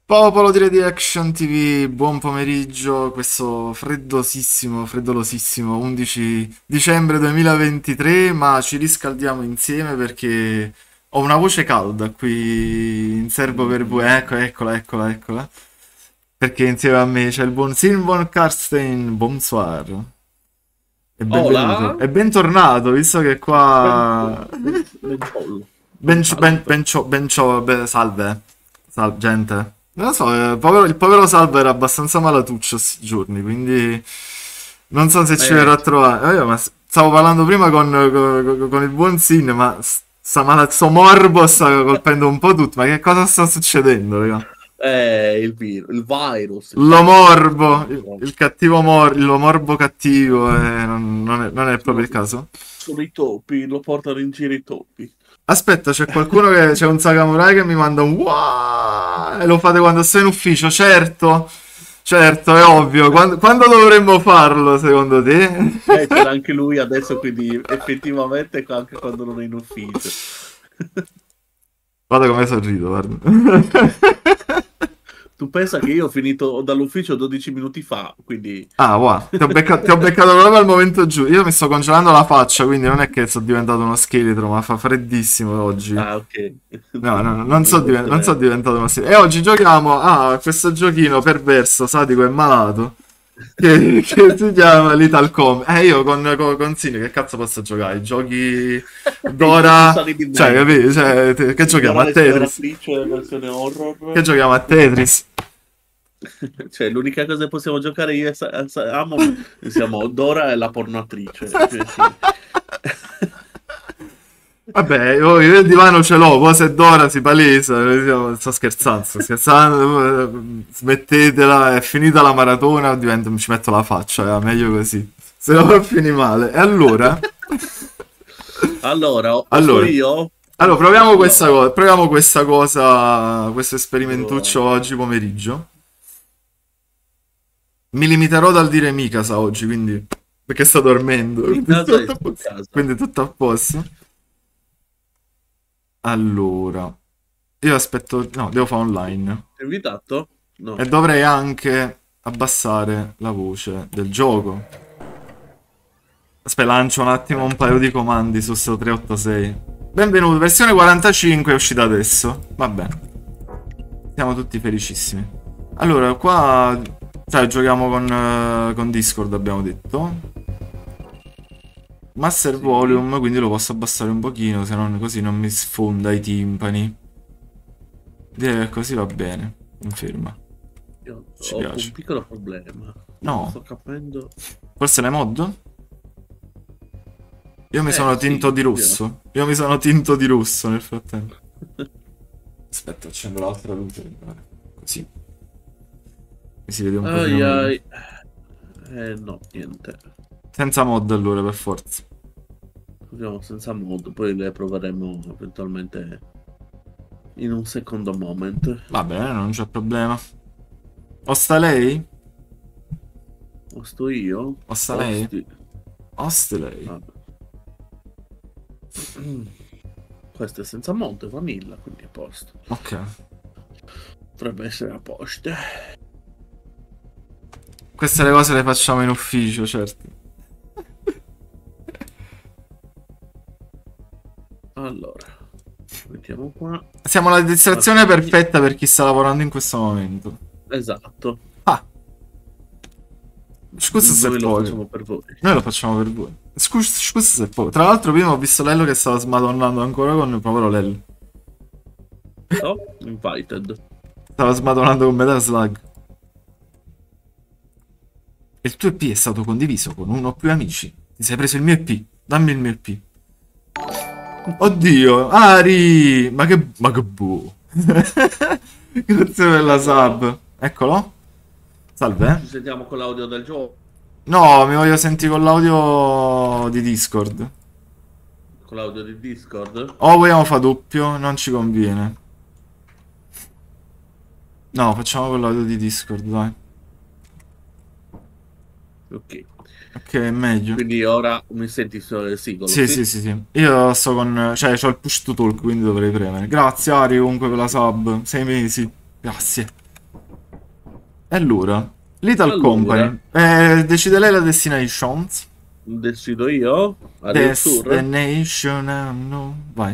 Popolo di Reaction TV, buon pomeriggio, questo freddolosissimo 11 dicembre 2023, ma ci riscaldiamo insieme perché ho una voce calda qui in serbo per voi, eccola, perché insieme a me c'è il buon Silvan Karstein, bonsoir, e benvenuto, Hola, e bentornato, visto che qua... Benciollo. Salve, salve, gente. Non lo so, il povero Salve era abbastanza malatuccio questi giorni, quindi non so se ci verrà a Eh, trovare. Ma stavo parlando prima con il buon Sin, ma sto morbo sta colpendo un po' tutto. Ma che cosa sta succedendo, raga? il virus, il Lo cattivo morbo, virus. il cattivo lo morbo cattivo, non è proprio Sono, il caso. sono i topi, lo portano in giro i topi. Aspetta, c'è qualcuno che... C'è un Sakamurai che mi manda un wow! E lo fate quando sto in ufficio, certo. Certo, è ovvio. Quando dovremmo farlo, secondo te? Ce l'ha anche lui adesso, quindi effettivamente anche quando non è in ufficio. Guarda come sorrido, guarda. Tu pensa che io ho finito dall'ufficio 12 minuti fa, quindi... Ah, wow, ti ho beccato proprio al momento giusto. Io mi sto congelando la faccia, quindi non è che sono diventato uno scheletro, ma fa freddissimo oggi. Ah, ok. No, non so, Non lo non so sapevo. diventato uno scheletro. E oggi giochiamo a questo giochino perverso, sadico e malato. Che si chiama Lethal Com. Io con Sini che cazzo posso giocare? I giochi I giochi d'ora. sani di Cioè, merda. capì? Cioè, che giochiamo Dora a Tetris? l'esploratrice versione Che horror. giochiamo a Tetris? Cioè, l'unica cosa che possiamo giocare io e Amon siamo Dora e la pornoattrice. Cioè, sì. Vabbè, io il divano ce l'ho, poi se Dora si palesa, sto scherzando, smettetela, è finita la maratona, ci metto la faccia, meglio così, se no fini male. E allora, Allora, o sto allora, io? allora Allora, proviamo questa cosa, questo allora, sperimentuccio oggi pomeriggio. Mi limiterò dal dire Mikasa oggi, quindi, perché sto dormendo, in quindi casa è tutto a in posto. casa. Quindi tutto a posto. Allora, io aspetto, no, devo fare online. Ti ho invitato? E No. dovrei anche abbassare la voce del gioco. Aspetta, lancio un attimo un paio di comandi su sto 386. Benvenuto, versione 45 è uscita adesso. Va bene, siamo tutti felicissimi. Allora, qua, cioè, giochiamo con Discord, abbiamo detto. Master Sì. Volume, quindi lo posso abbassare un pochino, se non così non mi sfonda i timpani. Direi che così va bene. Conferma. Io Ci ho un piace. piccolo problema. Non No, sto capendo. forse le mod? Io mi sono tinto Sì, di via. rosso. Io mi sono tinto di rosso nel frattempo. Aspetta, accendo l'altra luce. Così mi si vede un pochino Ai meglio. ai. No, niente. Senza mod allora, per forza. Proviamo senza mod, poi le proveremo eventualmente in un secondo moment. Va bene, non c'è problema. O sta lei? O sto io? O sta lei? Osti. O sta lei? Vabbè. Questo è senza mod, vanilla, quindi a posto. Ok. Dovrebbe essere a posto. Queste le cose le facciamo in ufficio, certo. Allora, mettiamo qua. Siamo la distrazione Archivio. perfetta per chi sta lavorando in questo momento. Esatto. Ah, scusa se Noi lo poi. facciamo per voi. Noi lo facciamo per voi. Scusa se poi. Tra l'altro prima ho visto Lello che stava smadonnando ancora con il povero Lello. Oh, invited. Stava smadonnando con Metal Slug. Il tuo EP è stato condiviso con uno o più amici. Ti sei preso il mio EP. Dammi il mio EP. Oddio, Ari! Ma che buo. Grazie per la Eccolo. sub. Eccolo. Salve. Ci sentiamo con l'audio del gioco. No, mi voglio sentire con l'audio di Discord. Con l'audio di Discord. O vogliamo fare doppio? Non ci conviene. No, facciamo con l'audio di Discord, dai. Ok. Ok, è meglio. Quindi ora mi senti singolo, Sì, sì? sì, sì, sì. Io sto con... Cioè, c'ho il push to talk, quindi dovrei premere. Grazie, Ari, comunque, per la sub. 6 mesi. Grazie. E allora, Little Allora, Company. Decide lei la destinations. decido io. Aria Tour. Destination unknown. Vai.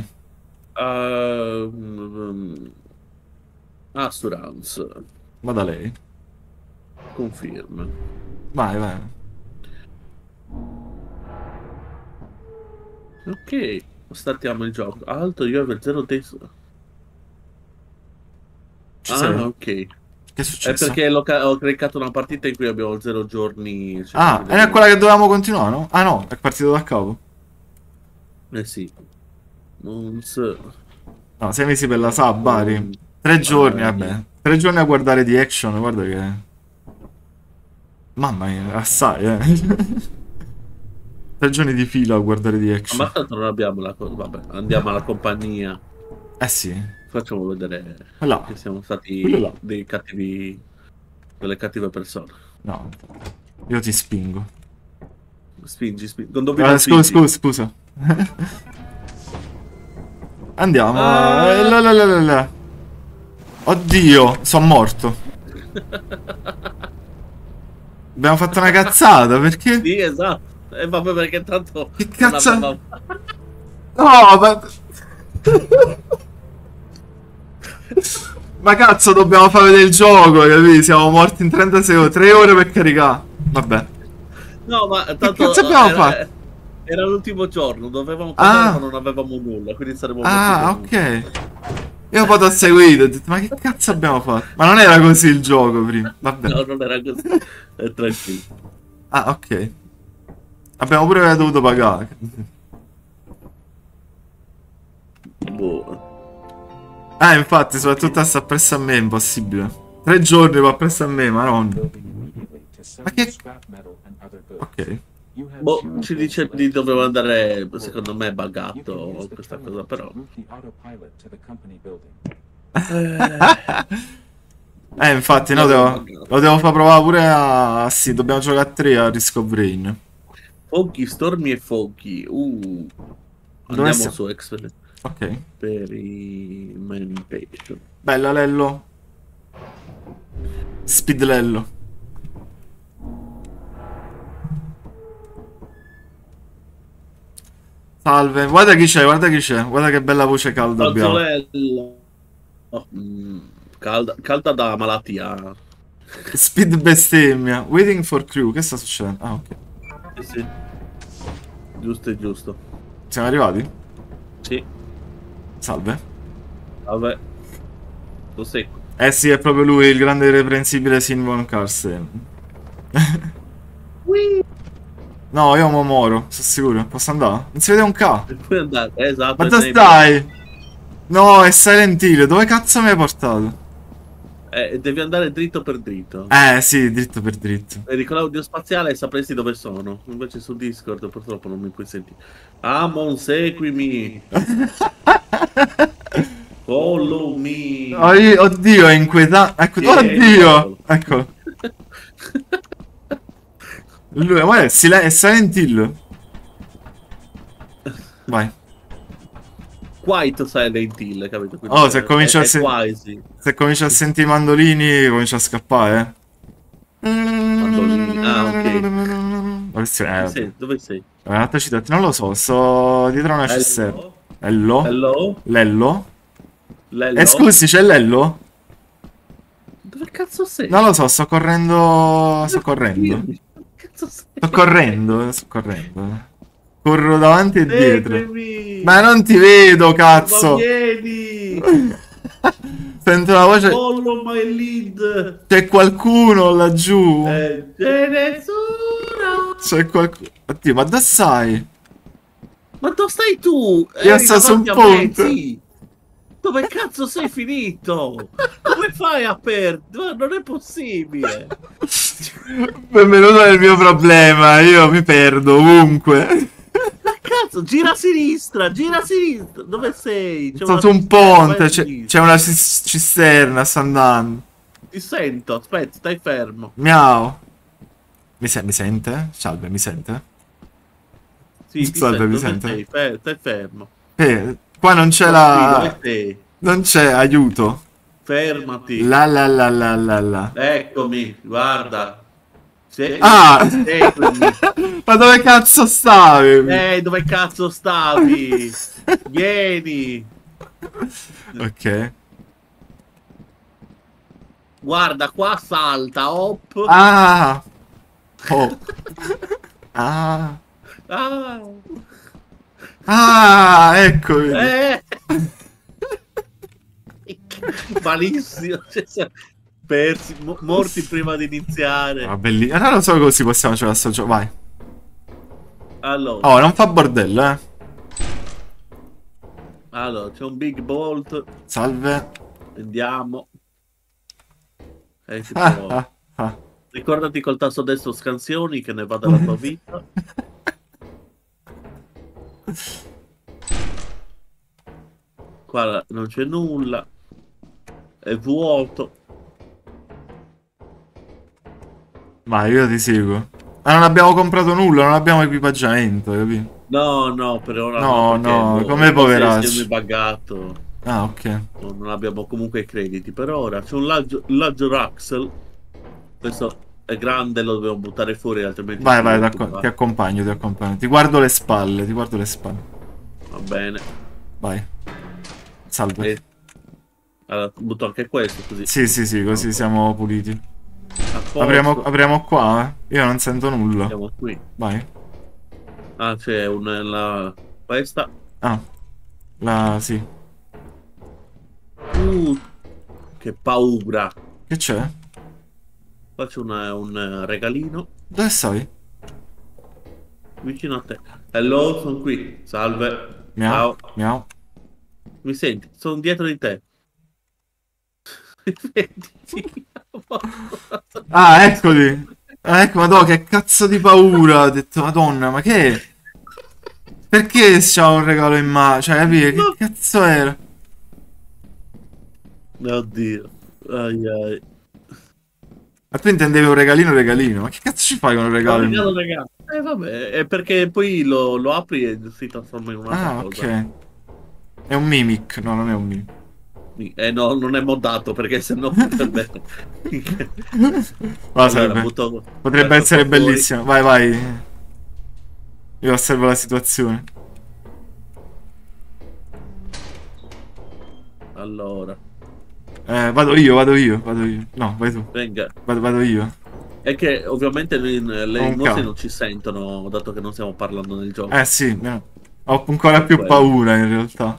Uh, Assurance. Vada lei. Confirma. Vai, vai. Ok, startiamo il gioco. Alto, io avevo 0 days. Ci sei? Ah, ok. Che è È successo? perché ho caricato una partita in cui abbiamo 0 giorni Ah, cercati era di... quella che dovevamo continuare, no? Ah no, è partito da capo. Eh sì. Non so. No, 6 mesi per la sub, Bari. Con... 3 giorni, Niente. vabbè. 3 giorni a guardare di action, guarda che... Mamma mia, assai, eh. 3 giorni di fila a guardare di Ma action. tanto non abbiamo la cosa. Vabbè, andiamo alla compagnia. Eh sì, Facciamo vedere quella, che siamo quello stati là. dei cattivi, delle cattive persone. No, io ti spingo. Spingi, spingi. Non dovete Scusa, spingi. scusa, scusa. Andiamo. Ah! Oddio, sono morto. Abbiamo fatto una cazzata, perché? Sì, esatto. E vabbè, perché tanto Che non cazzo? avevamo... No, ma... Ma cazzo, dobbiamo fare vedere il gioco, capì? Siamo morti in 30 secondi, 3 ore per caricare. Vabbè. No, ma Che tanto cazzo abbiamo fatto? era l'ultimo giorno, dovevamo passare ma Ah, non avevamo nulla, quindi saremmo morti ah, comunque. ok. Io poi ti ho seguito, ho detto, ma che cazzo abbiamo fatto? Ma non era così il gioco prima. Vabbè. No, non era così. Tranquillo. Ah, ok. Abbiamo pure dovuto pagare. Boh. Ah, infatti, soprattutto sta presso a me, è impossibile. 3 giorni va presso a me, ma non. Ma che... Ok. Boh, ci dice di dove andare, secondo me è buggato questa cosa, però... Infatti, no, L'avevo buggato. lo devo far provare pure a... Sì, dobbiamo giocare a 3 a Risk of Rain. Foggy, stormi e foggy. Dove Andiamo siamo? su Ok. experimentation. Bella, Lello. Speed Lello. Salve. Guarda chi c'è, guarda chi c'è. Guarda che bella voce calda abbiamo. Fazzolello. Calda, calda da malattia. Speed bestemmia. Waiting for crew. Che sta succedendo? Ah, ok. Sì, giusto e giusto. Siamo arrivati? Sì, Salve. vabbè, lo sei. Eh sì, è proprio lui, il grande irreprensibile Sin von Karsten. Ui. No, io mo moro, sono sicuro. Posso andare? Non si vede un K. E puoi andare, esatto, Ma e dove te ne vai. stai? No, è Silent Hill. Dove cazzo mi hai portato? Devi andare dritto per dritto. Sì, dritto per dritto. Vedi, con l'audio spaziale sapresti dove sono. Invece su Discord purtroppo non mi puoi sentire. Amon, seguimi. Follow me. Oddio, è inquietante. Ecco, Tieni, oddio! eccolo. Ecco. Lui, guarda, è Silent Hill. Vai. Quite Silent Hill, capito? Quindi Oh, se comincia a, è quasi. se comincia a sentire i mandolini, comincia a scappare, eh. Mandolini. Ah, ok. Chi Vabbè. sei? Dove sei? Un'altra città, non lo so, sto dietro una cisterna. Hello? Lello? Hello? Lello? Lello? Scusi, c'è Lello? Dove cazzo sei? Non lo so, sto correndo. Sto correndo. Dimmi, dove cazzo sei? Sto correndo, sto correndo. Corro davanti e dietro. Seguimi! Ma non ti vedo, Ma cazzo! vieni! Sento la voce. Follow my lead! C'è qualcuno laggiù. C'è nessuno! C'è qualcuno. Oddio, ma dove sei? Ma dove stai tu? Io Eri sto sul davanti a me, ponte. sì! Dove cazzo sei finito? Come fai a perdere? Non è possibile! Benvenuto nel mio problema. Io mi perdo ovunque. Ma cazzo, gira a sinistra, gira a sinistra! Dove sei? C'è Sto una su un cisterna, vai a ponte. C'è sinistra. una cisterna. Sta andando. Ti sento, aspetta, stai fermo. Miau. Mi sente? Salve, mi sente? Sì, ti Salve, mi sento, dove sente? sei? Stai fermo. Qua non c'è Ma qui, dove sei? Non c'è aiuto. Fermati. La la la la la la. Eccomi, guarda. Ah! Seguimi. Ma dove cazzo stavi? Dove cazzo stavi? Vieni. Ok. Guarda, qua salta, hop. Ah! Oh. Ah! Ah. Ah! Eccomi. Eh. Malissimo. Cioè, persi, morti prima di iniziare. Ah, bellissimo. Non lo so così possiamo giocare a sto gioco. Vai. Allora, Oh, non fa bordello, eh. c'è un big bolt. Salve. Andiamo. Ah, Tipo, ah, ah. ricordati col tasto destro scansioni che ne va della tua vita. Qua non c'è nulla. È vuoto. Vai, io ti seguo. Ma non abbiamo comprato nulla, non abbiamo equipaggiamento, capito? No, no, per ora no, No, perché no, come poveracci poveracci. è buggato. Ah, ok. Non abbiamo comunque i crediti per ora. C'è un Laggio Raxel. Questo è grande, lo dobbiamo buttare fuori, altrimenti Vai, ci vai, occupa. ti accompagno, ti accompagno. Ti guardo le spalle, ti guardo le spalle. Va bene. Vai. Salve. E allora, butto anche questo così. Sì, sì, sì, così siamo puliti. A posto. Apriamo qua, eh. Io non sento nulla. Siamo qui. Vai. Ah, c'è questa. Ah, sì. Che paura. Che c'è? Faccio un regalino Dove sei? vicino a te. Hello, sono qui. Salve. Miau, Ciao. miau. Mi senti? Sono dietro di te. Vedi? Ah, eccoli. Ah, ecco, madonna, che cazzo di paura. Ho detto, madonna, ma che è? Perché c'ha un regalo in mano? Cioè, capire che No. cazzo era? Oddio. Ai ai. Ma tu intendevi un regalino, regalino? Ma che cazzo ci fai con un No, regalo in regalo, mano? regalo. Vabbè, è perché poi lo apri e si trasforma in un'altra Ah, cosa. ok. È un mimic. No, non è un mimic. No, non è moddato perché sennò potrebbe. Ma Allora, sarebbe. Potrebbe questo essere qua fuori. bellissimo. Vai, vai. Io osservo la situazione. Allora, Vado io, vado io, vado io. No, vai tu. venga. Vado io. È che ovviamente Ho i un mostri cane. non ci sentono, dato che non stiamo parlando nel gioco. Eh sì, ho ancora Per più quello. paura in realtà.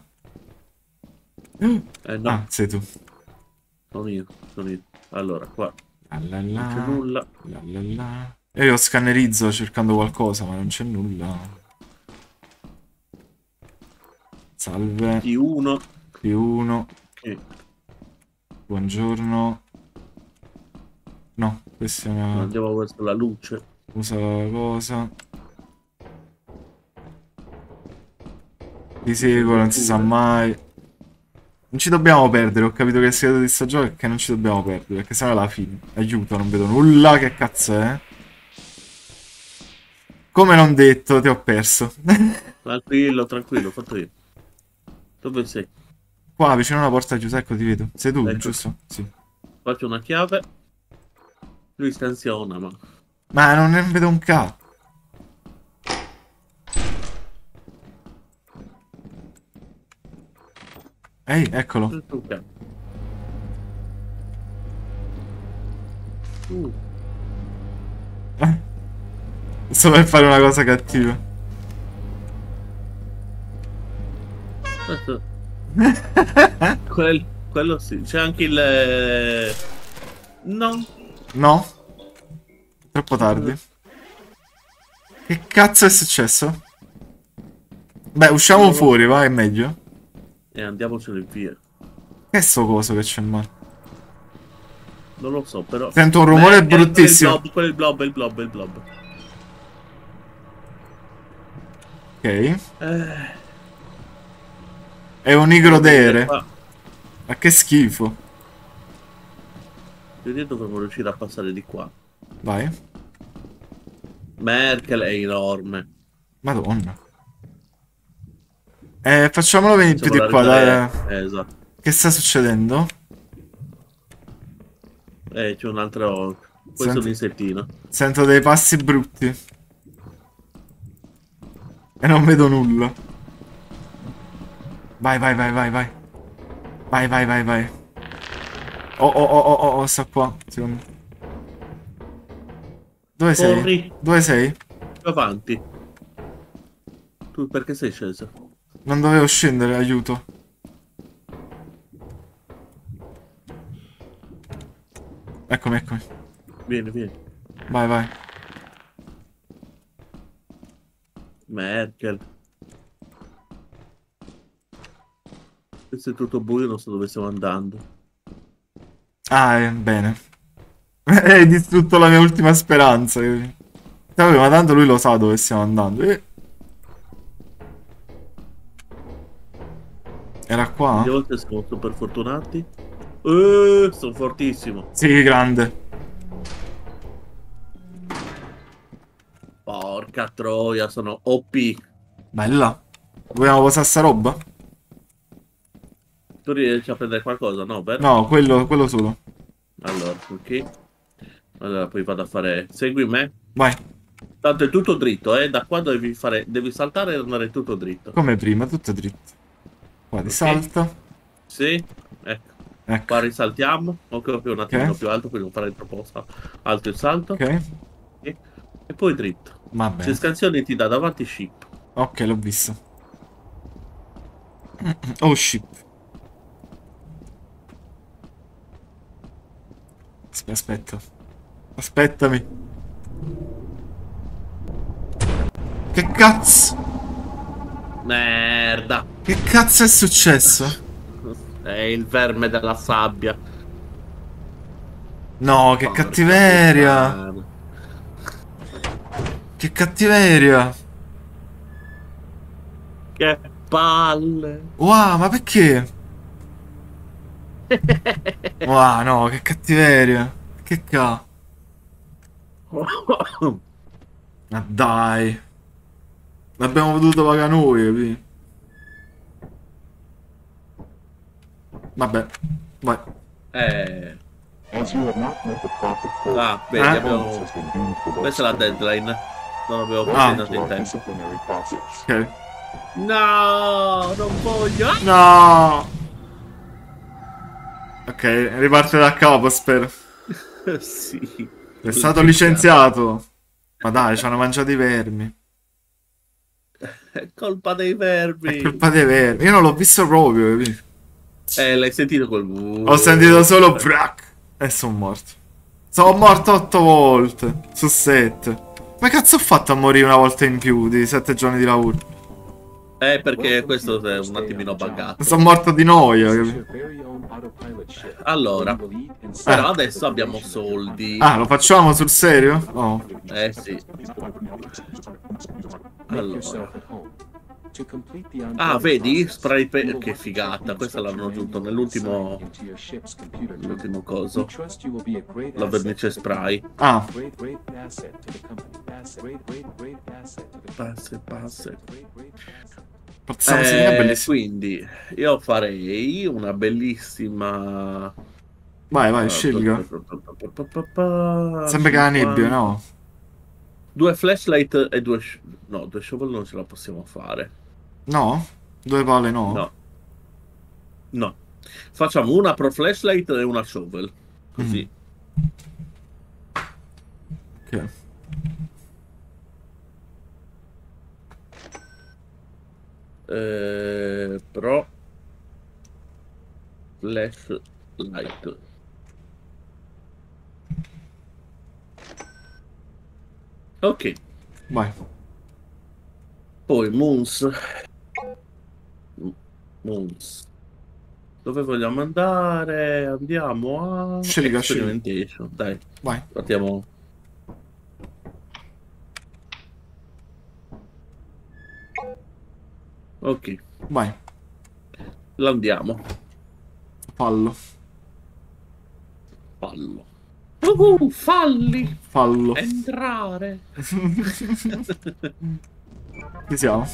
No, Ah, sei tu. sono io, sono io. Allora, qua La la non c'è la, nulla. la la la. E io scannerizzo cercando qualcosa, ma non c'è nulla. Salve, P1. P1. Che Buongiorno. No, questa è una. andiamo verso la luce. Usa la cosa. Ti seguo, non si sa mai. Non ci dobbiamo perdere, ho capito che il segreto di sto gioco è che non ci dobbiamo perdere, perché sennò alla fine. Aiuto, non vedo nulla, che cazzo è? Come non detto, ti ho perso. Tranquillo, tranquillo, ho fatto io. Dove sei? Qua, vicino a una porta chiusa, ecco, ti vedo. Sei tu, Ecco, giusto? Sì. faccio una chiave. Lui scansiona, ma. Ma non ne vedo un cazzo. Ehi, eccolo. Ok. Sto per fare una cosa cattiva. Questo- quello sì. C'è anche il. No. No? Troppo tardi. Che cazzo è successo? Beh, usciamo fuori, va, è meglio. E andiamocene via. Che è sto coso che c'è in mano? Non lo so, però. Sento un rumore Quello bruttissimo. è il blob, è il blob, è il blob. Ok. Eh, È un devo venire igrodere. qua. Ma che schifo. Io dovremmo riuscire a passare di qua. Vai. Merkel è enorme. Madonna. Facciamolo venire più Facciamo di la qua, ripresa. dai. Esatto. Che sta succedendo? C'è un altro... Questo è un insettino. Sento dei passi brutti. E non vedo nulla. Vai, vai, vai, vai, vai. Vai, vai, vai, vai. Oh, oh, oh, oh, oh, sta qua. Secondo me. Dove sei? Corri, Dove sei? più avanti. Tu perché sei sceso? Non dovevo scendere, aiuto. Eccomi, eccomi. Vieni, vieni. Vai, vai. Merkel. Questo è tutto buio, non so dove stiamo andando. Ah, bene. Hai distrutto la mia ultima speranza. Vabbè, ma tanto lui lo sa dove stiamo andando. Era qua? Le volte siamo super fortunati. Sono fortissimo. Sì, grande. Porca troia, sono OP. Bella. Vogliamo posare sta roba? Tu riesci a prendere qualcosa, no? Vero? No, quello solo. Allora, ok. Allora, poi vado a fare... Segui me. Vai. Tanto è tutto dritto, Da qua devi fare... Devi saltare e andare tutto dritto. Come prima, tutto dritto. Qua ti salta. Sì, ecco. Ecco. Qua risaltiamo. Ok, un attimino più alto, quindi non fare troppo alto il salto. Ok. E poi dritto. Va bene. Se scansioni ti dà davanti ship. Ok, l'ho visto. Oh, ship. Aspetta. Aspettami. Che cazzo? Merda. Che cazzo è successo? È il verme della sabbia. No, che Porca cattiveria. puttana. Che cattiveria. Che palle. Wow, ma perché? Wow, no, che cattiveria. Che ca... Ma dai. L'abbiamo potuto pagare noi, capì? Vabbè, vai. Ah, vedi, abbiamo... Questa è la deadline. Non abbiamo presentato in tempo. Ok. No, non voglio. No! Ok, riparte da capo, spero. Sì. È stato licenziato. Ma dai, ci hanno mangiato i vermi. È colpa dei vermi. È colpa dei vermi. Io non l'ho visto proprio, capì? L'hai sentito quel... Ho sentito solo brack. E sono morto. Sono morto 8 volte su 7. Ma cazzo ho fatto a morire una volta in più di 7 giorni di lavoro? Perché questo è un attimino buggato. Sono morto di noia, capì? Allora, però adesso abbiamo soldi. Ah, lo facciamo sul serio? Oh. Sì. Allora. Ah, vedi? Spray che figata. Questa l'hanno aggiunto nell'ultimo coso. La vernice spray. Ah. Passe. Quindi io farei una bellissima... Vai, scelga. Sembra che la nebbia, no? 2 flashlight e 2... No, 2 shovel non ce la possiamo fare. No? 2 pale no? No. Facciamo una pro flashlight e una shovel. Così. Ok. Pro flashlight. Ok. Vai. Poi Moons. Dove vogliamo andare? Andiamo a Experimentation. Dai. Vai. Partiamo. Ok. Vai. L'andiamo. Fallo. Falli. Fallo. Entrare. Ci siamo.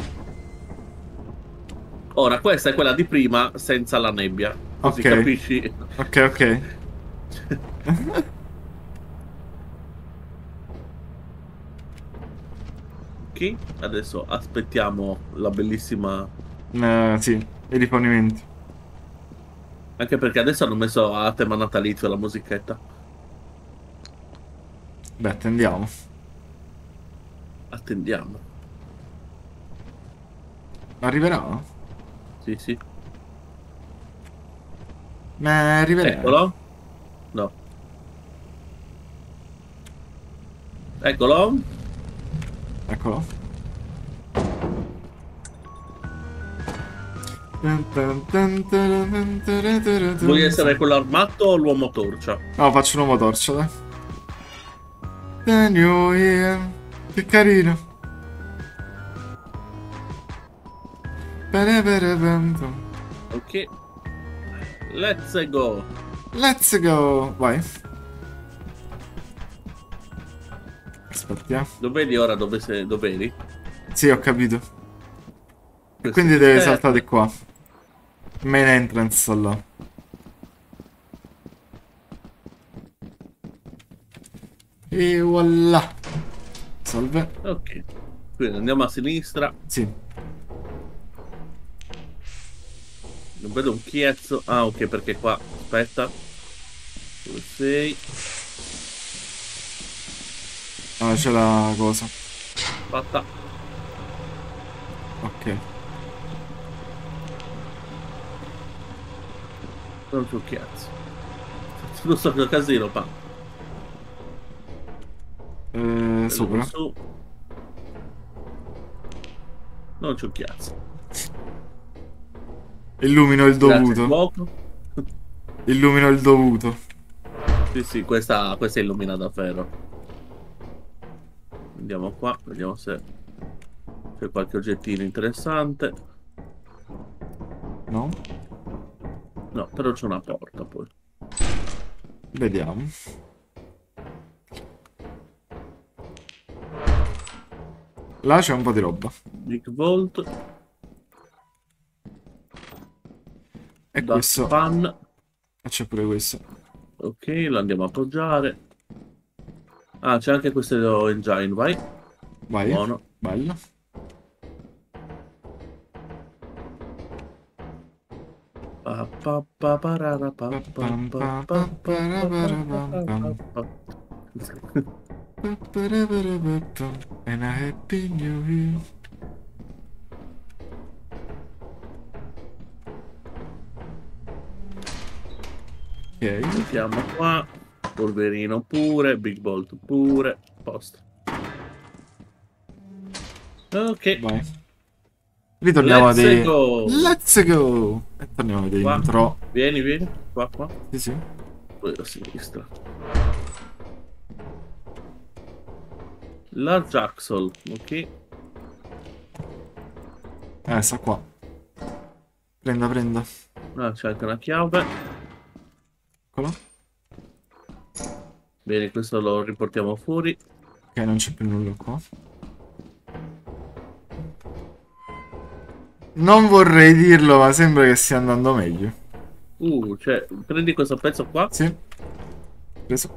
Ora, questa è quella di prima senza la nebbia. Così capisci? Ok. Ok, adesso aspettiamo la bellissima... Sì, i rifornimenti. Anche perché adesso hanno messo a tema natalizio la musichetta. Beh, attendiamo. Attendiamo. Arriverà? Sì, sì. Ma arriverà. Eccolo. No. Eccolo. Eccolo. Vuoi essere quello armato o l'uomo torcia? No, faccio un uomo torcia, dai. The New Year. Che carino. Ok. Let's go. Let's go. Vai. Aspetta. Lo vedi ora dove sei? Dove eri? Sì, ho capito. E Questo quindi è deve esterno. saltare qua. Main entrance là. E voilà. Salve. Ok. Quindi andiamo a sinistra. Sì. Non vedo un chiezzo. Ah, ok, perché qua. Aspetta. Dove sei? Ah, c'è la cosa. Fatta. Ok. Non c'è un chiezzo. Non so che casino, pa. Vedo Sopra. su. Non c'è un chiezzo. Illumino il Grazie, dovuto. fuoco. Illumino il dovuto. Sì, sì, questa illumina davvero. Andiamo qua, vediamo se c'è qualche oggettino interessante. No? No, però c'è una porta poi. Vediamo. Là c'è un po' di roba. Big Vault, E Dust questo. Pan. E c'è pure questo. Ok, lo andiamo a appoggiare. Ah, c'è anche questo engine, vai. Vai. Buono. Bello. Pa, pa, pa, parara, pa, pa, Pam, pa, pam, pa, pam, pa, pa, pa, parabara, pa, pam, pa, pa. pam. And a happy new year. Ok. Mettiamo qua. Polverino pure, Big Bolt pure. Posto. Ok, Vai. Ritorniamo let's di... go. Let's go! E torniamo Qua. dentro. Vieni, vieni. Qua, qua. Sì, sì. Poi a sinistra. Large Axle, ok. Sta qua. Prenda, prenda. Ah, c'è anche una chiave. Eccolo. Bene, questo lo riportiamo fuori. Ok, non c'è più nulla qua. Non vorrei dirlo, ma sembra che stia andando meglio. Cioè, prendi questo pezzo qua. Sì. Preso.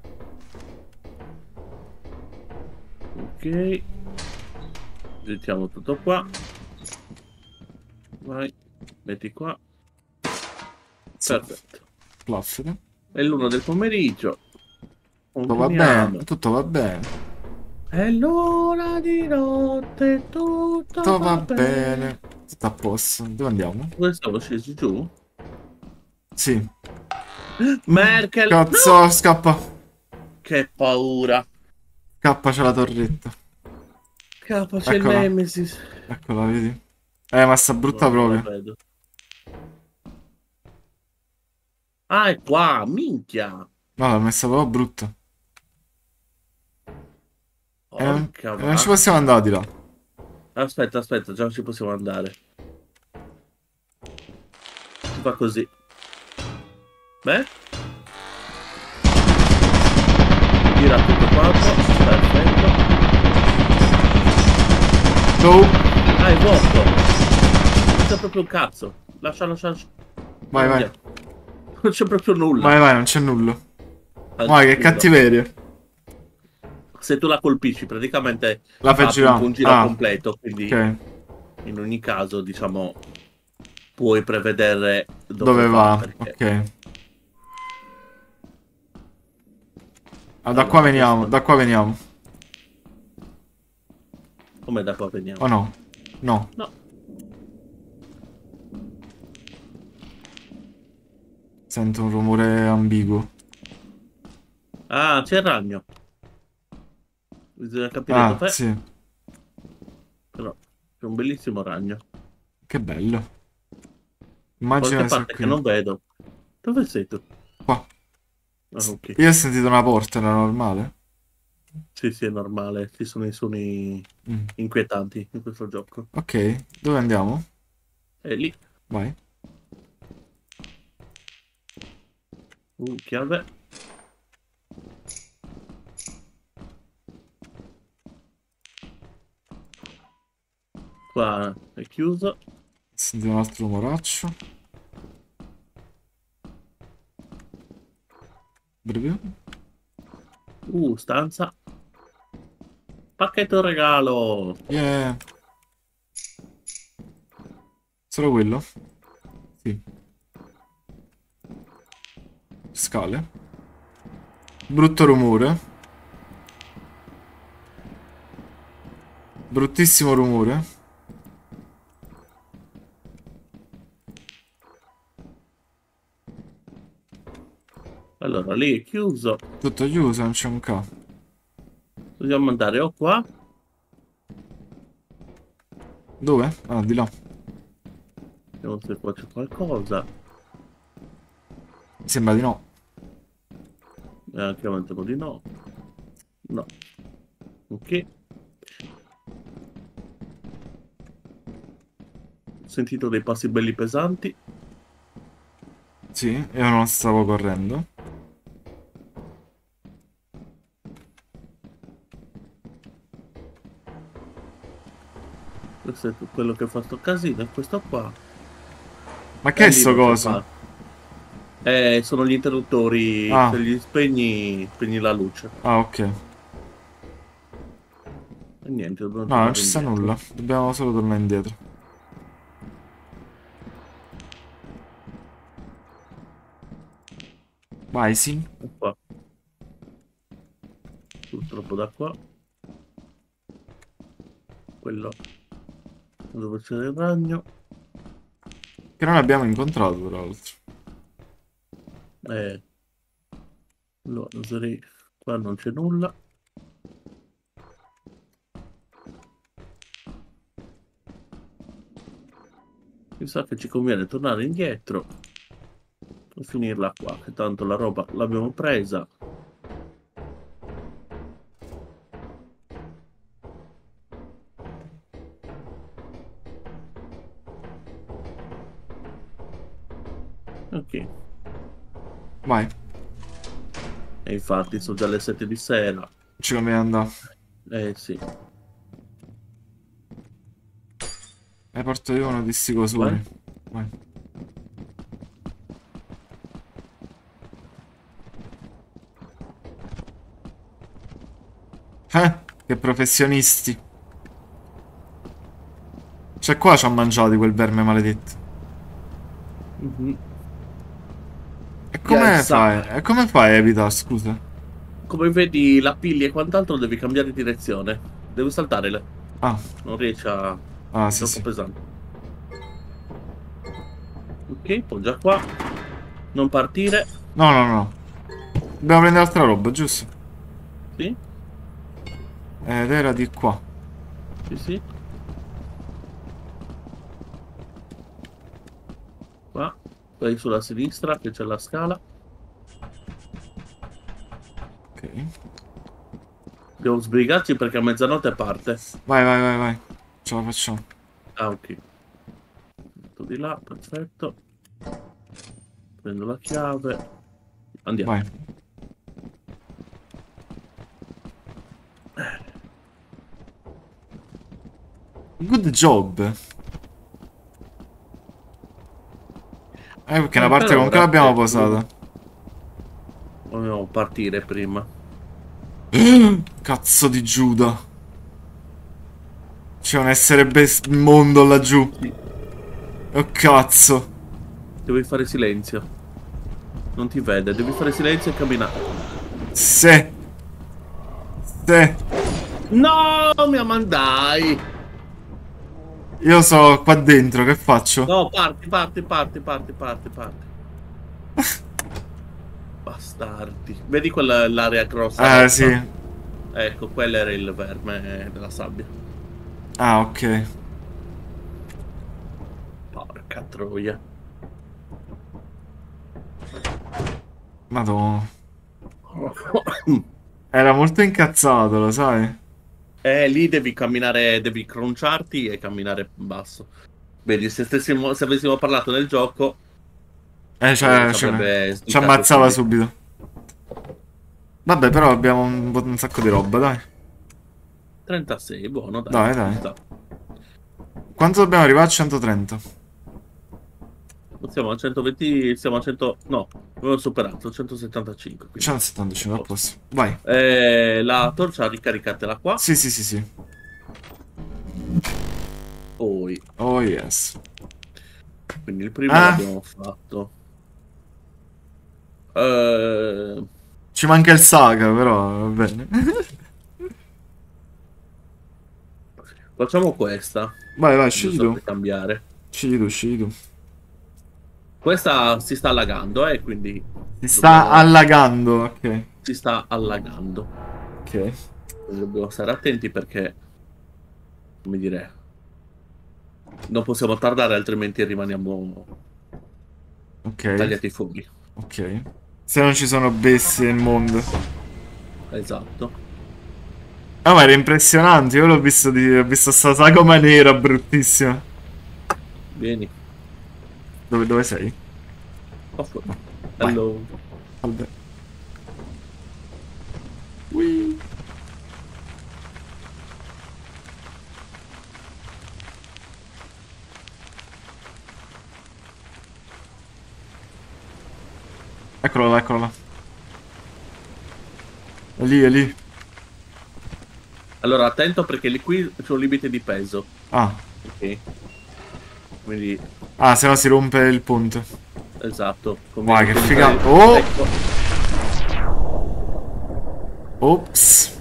Ok. Mettiamo tutto qua. Vai. Metti qua. Sì. Perfetto. Fluffete. È l'1 del pomeriggio. Tutto va Continuiamo. bene. Tutto va bene. È l'ora di notte, tutto Tutto va va bene. bene. Tutto a posto. Dove andiamo? Dove stavo scesi giù? Sì. Merkel! Cazzo, No! scappa. Che paura! Scappa, c'è la torretta. Capo, c'è il Eccola. Nemesis. Eccola, vedi? Ma sta brutta No, non la proprio. vedo. Ah, è qua, minchia! No, l'ho messa proprio brutta. Porca E non ci vacca. possiamo andare di là. Aspetta, aspetta, già ci possiamo andare. Si fa così. Beh. Gira tutto quanto. Perfetto. Go. Ah, è vuoto. Non c'è proprio un cazzo. Lascia, lascia, lascia. Vai, vai. Andiamo. Non c'è proprio nulla. Vai, vai, non c'è nulla. al Ma che sicuro. cattiveria. Se tu la colpisci, praticamente La fa fai appunto girare. un giro Ah, completo, quindi ok. in ogni caso, diciamo, puoi prevedere dove Dove va, va? perché... Ok. Ah, da qua Allora, veniamo, questo... da qua veniamo. Come da qua O veniamo? no? No. No. Sento un rumore ambiguo. Ah, c'è il ragno. Bisogna capire Ah, dov'è, sì. però c'è un bellissimo ragno. Che bello. Da Immagino qualche che sia parte che qui. non vedo. Dove sei tu? Qua. Ah, ok. Io ho sentito una porta, era normale? Sì, sì, è normale. Ci sono i suoni Mm. inquietanti in questo gioco. Ok, dove andiamo? E lì, Vai. chiave. Qua è chiuso. Sentito un altro rumoraccio. Breve. Stanza. Pacchetto regalo. Yeah. Solo quello? Sì. Scale. Brutto rumore. Bruttissimo rumore. Allora, lì è chiuso. Tutto chiuso, non c'è un ca. Dobbiamo andare o qua. Dove? Ah, di là. Vediamo se qua c'è qualcosa. Sembra di no. E anche avantiamo di no. No. Ok. Ho sentito dei passi belli pesanti. Sì, io non stavo correndo. Questo è quello che fa sto casino. E questo qua. Ma che E è lì sto non si coso? fa. Sono gli interruttori. Ah, Se li spegni, spegni la luce. ah, ok. E niente, dobbiamo No, non tornare ci sta indietro. nulla. Dobbiamo solo tornare indietro. Vai, sì. E qua. Purtroppo da qua. Quello dove c'è il ragno. Che non abbiamo incontrato, tra l'altro. Eh, allora, userei... Qua non c'è nulla. Mi sa che ci conviene tornare indietro e finirla qua, che tanto la roba l'abbiamo presa. Ok, Vai. e infatti sono già le 7 di sera. Ci conviene andare. Eh sì, Hai portato io uno di sti vai. cosoni. Vai. Che professionisti. Cioè qua ci ha mangiato di quel verme maledetto. Mhm. E come Yes, fai? E come fai a evitare, scusa? come vedi la piglia e quant'altro devi cambiare direzione. Devi saltare, Ah, non riesci a... ah, è sì, troppo sì. pesante. Ok, poggia qua. Non partire. No, no, no. Dobbiamo prendere altra roba, giusto? Sì, Ed era di qua. sì, sì. Qua. Poi sulla sinistra che c'è la scala. Ok. Devo sbrigarci perché a mezzanotte parte. Vai, vai, vai, vai. Ce la facciamo. Ah, ok. Metto di là, perfetto. Prendo la chiave. Andiamo. Vai. Good job. Perché una parte Per comunque ora l'abbiamo posata. l'abbiamo Dobbiamo partire prima. Cazzo di Giuda. C'è un essere mondo laggiù. Sì. Oh cazzo. Devi fare silenzio. Non ti vede, devi fare silenzio e camminare. Se. Se. No, mi mandai. Io sono qua dentro, che faccio? No, parti. Bastardi. Vedi quella l'area grossa rossa? Sì. Ecco, quello era il verme della sabbia. Ah, ok. Porca troia. Madonna. Era molto incazzato, lo sai? Lì devi camminare, devi cronciarti e camminare in basso. Vedi, se avessimo parlato nel gioco, ci avrebbe ci sliccato ammazzava subito. subito. Vabbè, però abbiamo un sacco di roba, dai. 36, buono, dai. Dai. Quanto dobbiamo arrivare a 130? Siamo a 120, siamo a 100... No, abbiamo superato 175. 175, a posto. Vai. La torcia ricaricatela qua. Sì. Poi. Oh, yes. Quindi il primo l'abbiamo fatto. Ci manca il Saga, però va bene. Facciamo questa. Vai, scegli Giusto tu. per cambiare. Scegli tu. Questa si sta allagando, quindi... Si sta allagando, ok. Si sta allagando. Ok. Quindi dobbiamo stare attenti perché... Come dire... Non possiamo tardare, altrimenti rimaniamo... Ok. tagliati fuori. Ok. Se non ci sono bestie nel mondo. Esatto. Ah, ma era impressionante. Io l'ho visto ho visto sta sagoma nera bruttissima. Vieni. Dove sei? Qua fuori. Vai. Hello. Salve. Whee. Eccolo là. È lì. Allora, attento perché qui c'è un limite di peso. Ah. Ok. Quindi... Ah, se no si rompe il ponte. Esatto. Guarda che figata. Oh! Ecco. Ops.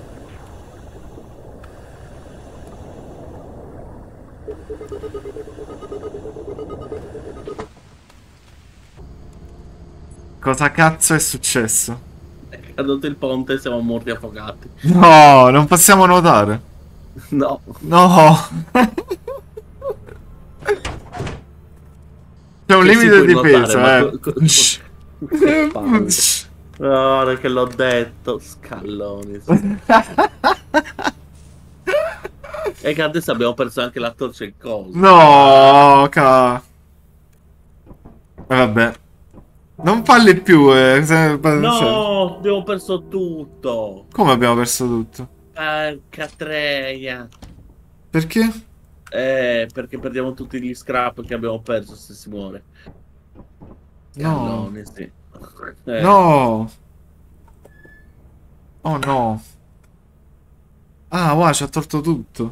Cosa cazzo è successo? È caduto il ponte e siamo morti affogati. No, non possiamo nuotare. No. No. C'è un limite di peso, Ora che l'ho detto, scalloni. E che adesso abbiamo perso anche la torcia e cosa. No, vabbè. Non falli più, No, abbiamo perso tutto. Come abbiamo perso tutto? Porca treia. Perché? Perché perdiamo tutti gli scrap che abbiamo perso se si muore. No. Sì. No. Oh no. Ah, wow, ci ha tolto tutto.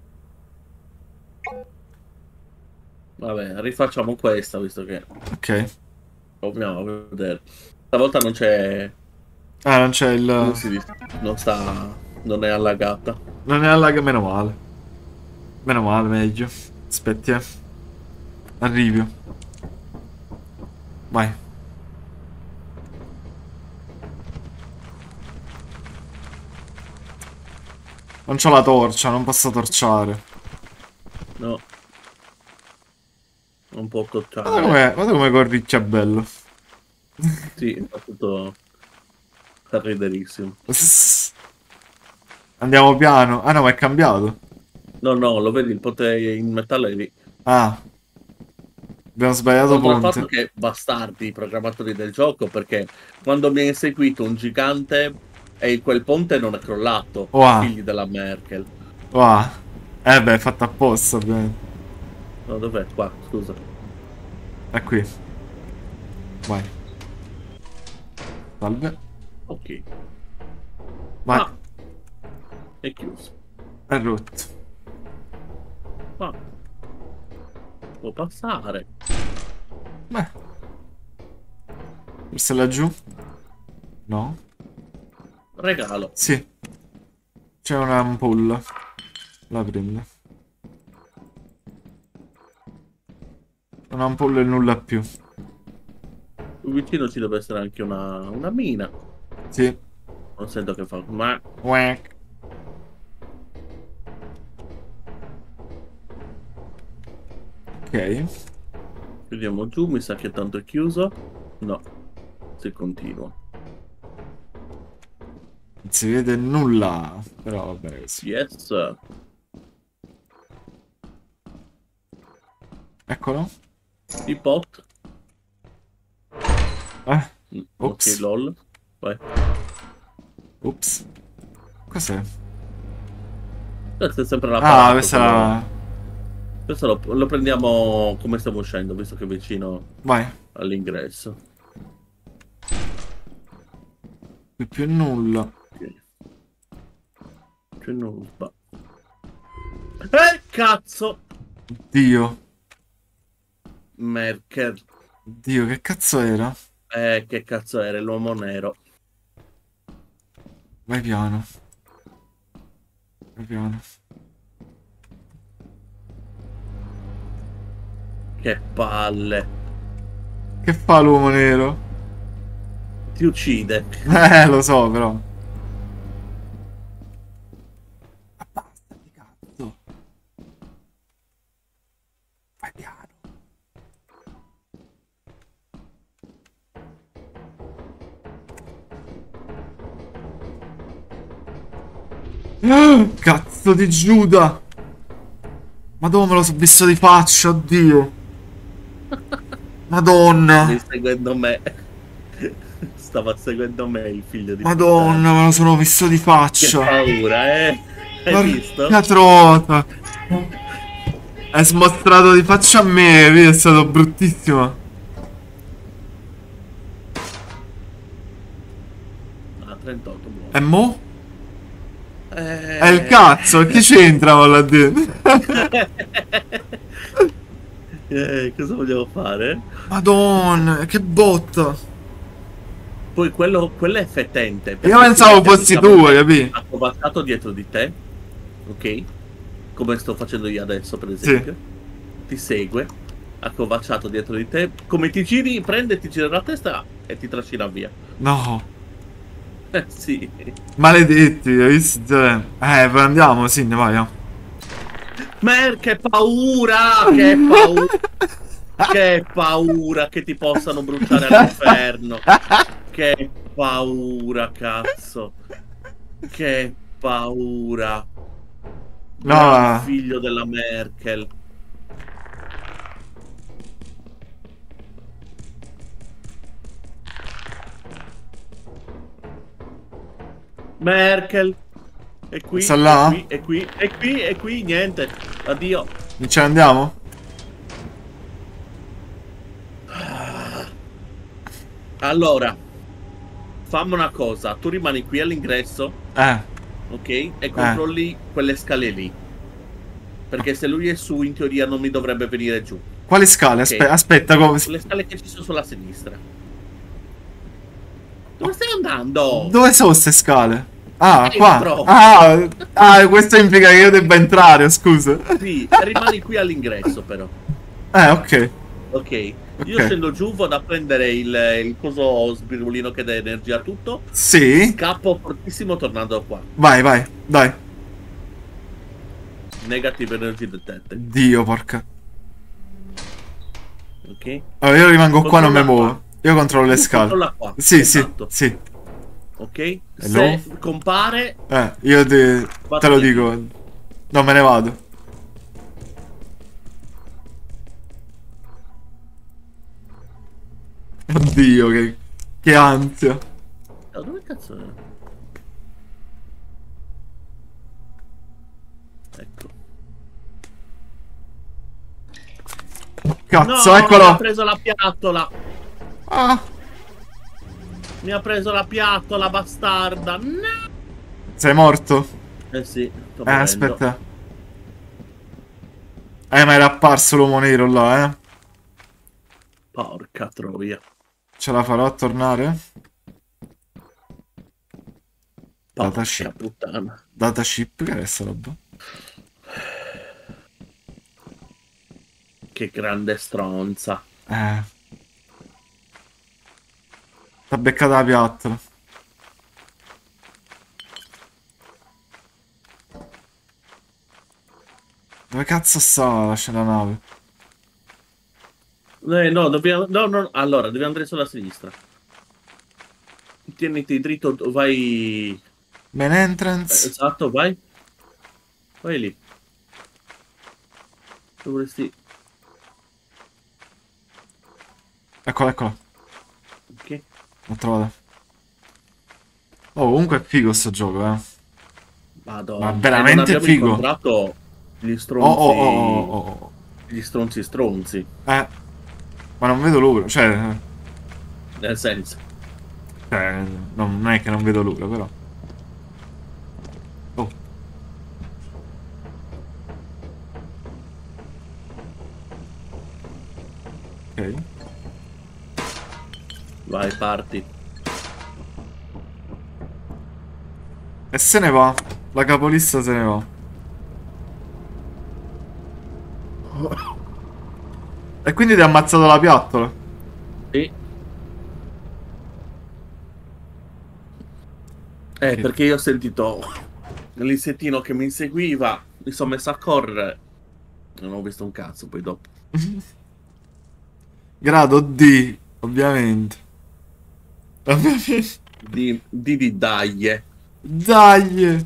Vabbè, rifacciamo questa, visto che... Ok. Proviamo a vedere. Stavolta non c'è... Ah, non c'è il... Come si dice? Non è allagata. Non è allagata, meno male. Meno male, meglio. Aspetti, Arrivi. Vai. Non c'ho la torcia, non posso torciare. No. Non può torciare. Guarda come corricchia bello. Sì, fa tutto... Fa riderissimo. Andiamo piano. Ah no, ma è cambiato. No, lo vedi, il ponte in metallo è lì. Ah. Abbiamo sbagliato Contro il ponte. fatto che bastardi i programmatori del gioco, perché quando mi hai eseguito un gigante e quel ponte non è crollato. Wow. Figli della Merkel. Wow. Beh, è fatto apposta, ovviamente. No, dov'è? Qua, scusa. È qui. Vai. Salve. Ok. Vai. Ah, è chiuso. È rotto. Ah, può passare. Beh. Forse laggiù? No? Regalo. Sì. C'è un'ampolla. La prendo. Un'ampolla e nulla più. Qui vicino ci deve essere anche una mina. Sì. Non sento che fa. Ma Quack. Ok. vediamo giù, mi sa che tanto è chiuso. No, si continua. Non si vede nulla. Però vabbè così. Yes. Eccolo. I pot. Ok, Ops. lol. Vai. Ops. Cos'è? Questa è sempre la Ah, questa... Questo lo prendiamo come stiamo uscendo, visto che è vicino Vai. all'ingresso. Qui più nulla. Ok. Che non va. Cazzo! Dio. Merkel. Dio, che cazzo era? Che cazzo era l'uomo nero? Vai piano. Vai piano. Che palle. Che fa l'uomo nero? Ti uccide. Lo so, però. Ma basta di cazzo. Vai piano. Cazzo di Giuda. Madonna, me lo so visto di faccia, oddio. Madonna. Stai seguendo me. Stava seguendo me il figlio di Madonna, puttana. me lo sono visto di Che faccia. paura, Hai visto? Porca trota. È smostrato di faccia a me, vedi, è stato bruttissimo. Ah, 38 buono. E mo? È il cazzo, chi c'entra là dentro? Cosa vogliamo fare? Madonna, che botta. Poi quello è fetente. Io pensavo fossi tu, capi? Accovacciato dietro di te, ok? Come sto facendo io adesso, per Sì. esempio. Ti segue, accovacciato dietro di te. Come ti giri, prende, ti gira la testa e ti trascina via. No. Sì. Maledetti, hai visto? Poi andiamo, sì, ne vai. Che paura! Che paura! Che paura che ti possano bruciare all'inferno! Che paura, cazzo! Che paura! No. Figlio della Merkel! Merkel! È qui, Sta là? è qui, niente. Addio. Non ce ne andiamo? Allora, fammi una cosa. Tu rimani qui all'ingresso, ok? E controlli quelle scale lì. Perché se lui è su, in teoria non mi dovrebbe venire giù. Quali scale? Okay? Aspetta, come... Le scale che ci sono sulla sinistra. Dove stai andando? Dove sono queste scale? Ah, Dentro. qua. Questo implica che io debba entrare, scusa. Sì, rimani qui all'ingresso però. Ok. Ok. Io scendo giù, vado a prendere il coso sbirulino che dà energia a tutto. Sì. Scappo fortissimo tornando qua. Vai, vai, dai. Negative energy detected. Dio, porca. Ok. Allora, io rimango qua, non mi muovo. Io controllo le scale. Controlla qua. Sì, esatto. sì, sì. Ok. Hello? Se compare... Io te lo dico. No, me ne vado. Oddio, che ansia. Oh, dove cazzo è? Ecco. Cazzo, no, eccolo. ho preso la piattola. Ah. Mi ha preso la piattola, bastarda. No! Sei morto? Eh sì, sto morendo. Aspetta. Ma era apparso l'uomo nero là, eh. Porca troia. Ce la farò a tornare? Porca Dataship. puttana. Dataship, che è sta roba? Che grande stronza. T'ha beccata la piattola. Dove cazzo sta la nave? No, dobbiamo... No, no, allora, devi andare sulla sinistra. Tieniti dritto, vai... Main entrance. Esatto, vai. Vai lì. Dovresti... Eccola, eccola. Ok. L'ho trovata. Oh, comunque è figo sto gioco, eh. Madonna. Ma E non veramente abbiamo figo. incontrato gli Oh, oh, stronzi... oh, oh, oh. Gli stronzi stronzi. Ma non vedo l'ora, cioè... Nel senso. Non è che non vedo l'ora, però. Oh. Ok. Vai, parti. E se ne va. La capolista se ne va. E quindi ti ha ammazzato la piattola? Sì. Che- Perché io ho sentito l'insettino che mi inseguiva, mi sono messo a correre. Non ho visto un cazzo poi dopo. Grado D, ovviamente. Ovviamente. Di daglie. Dai!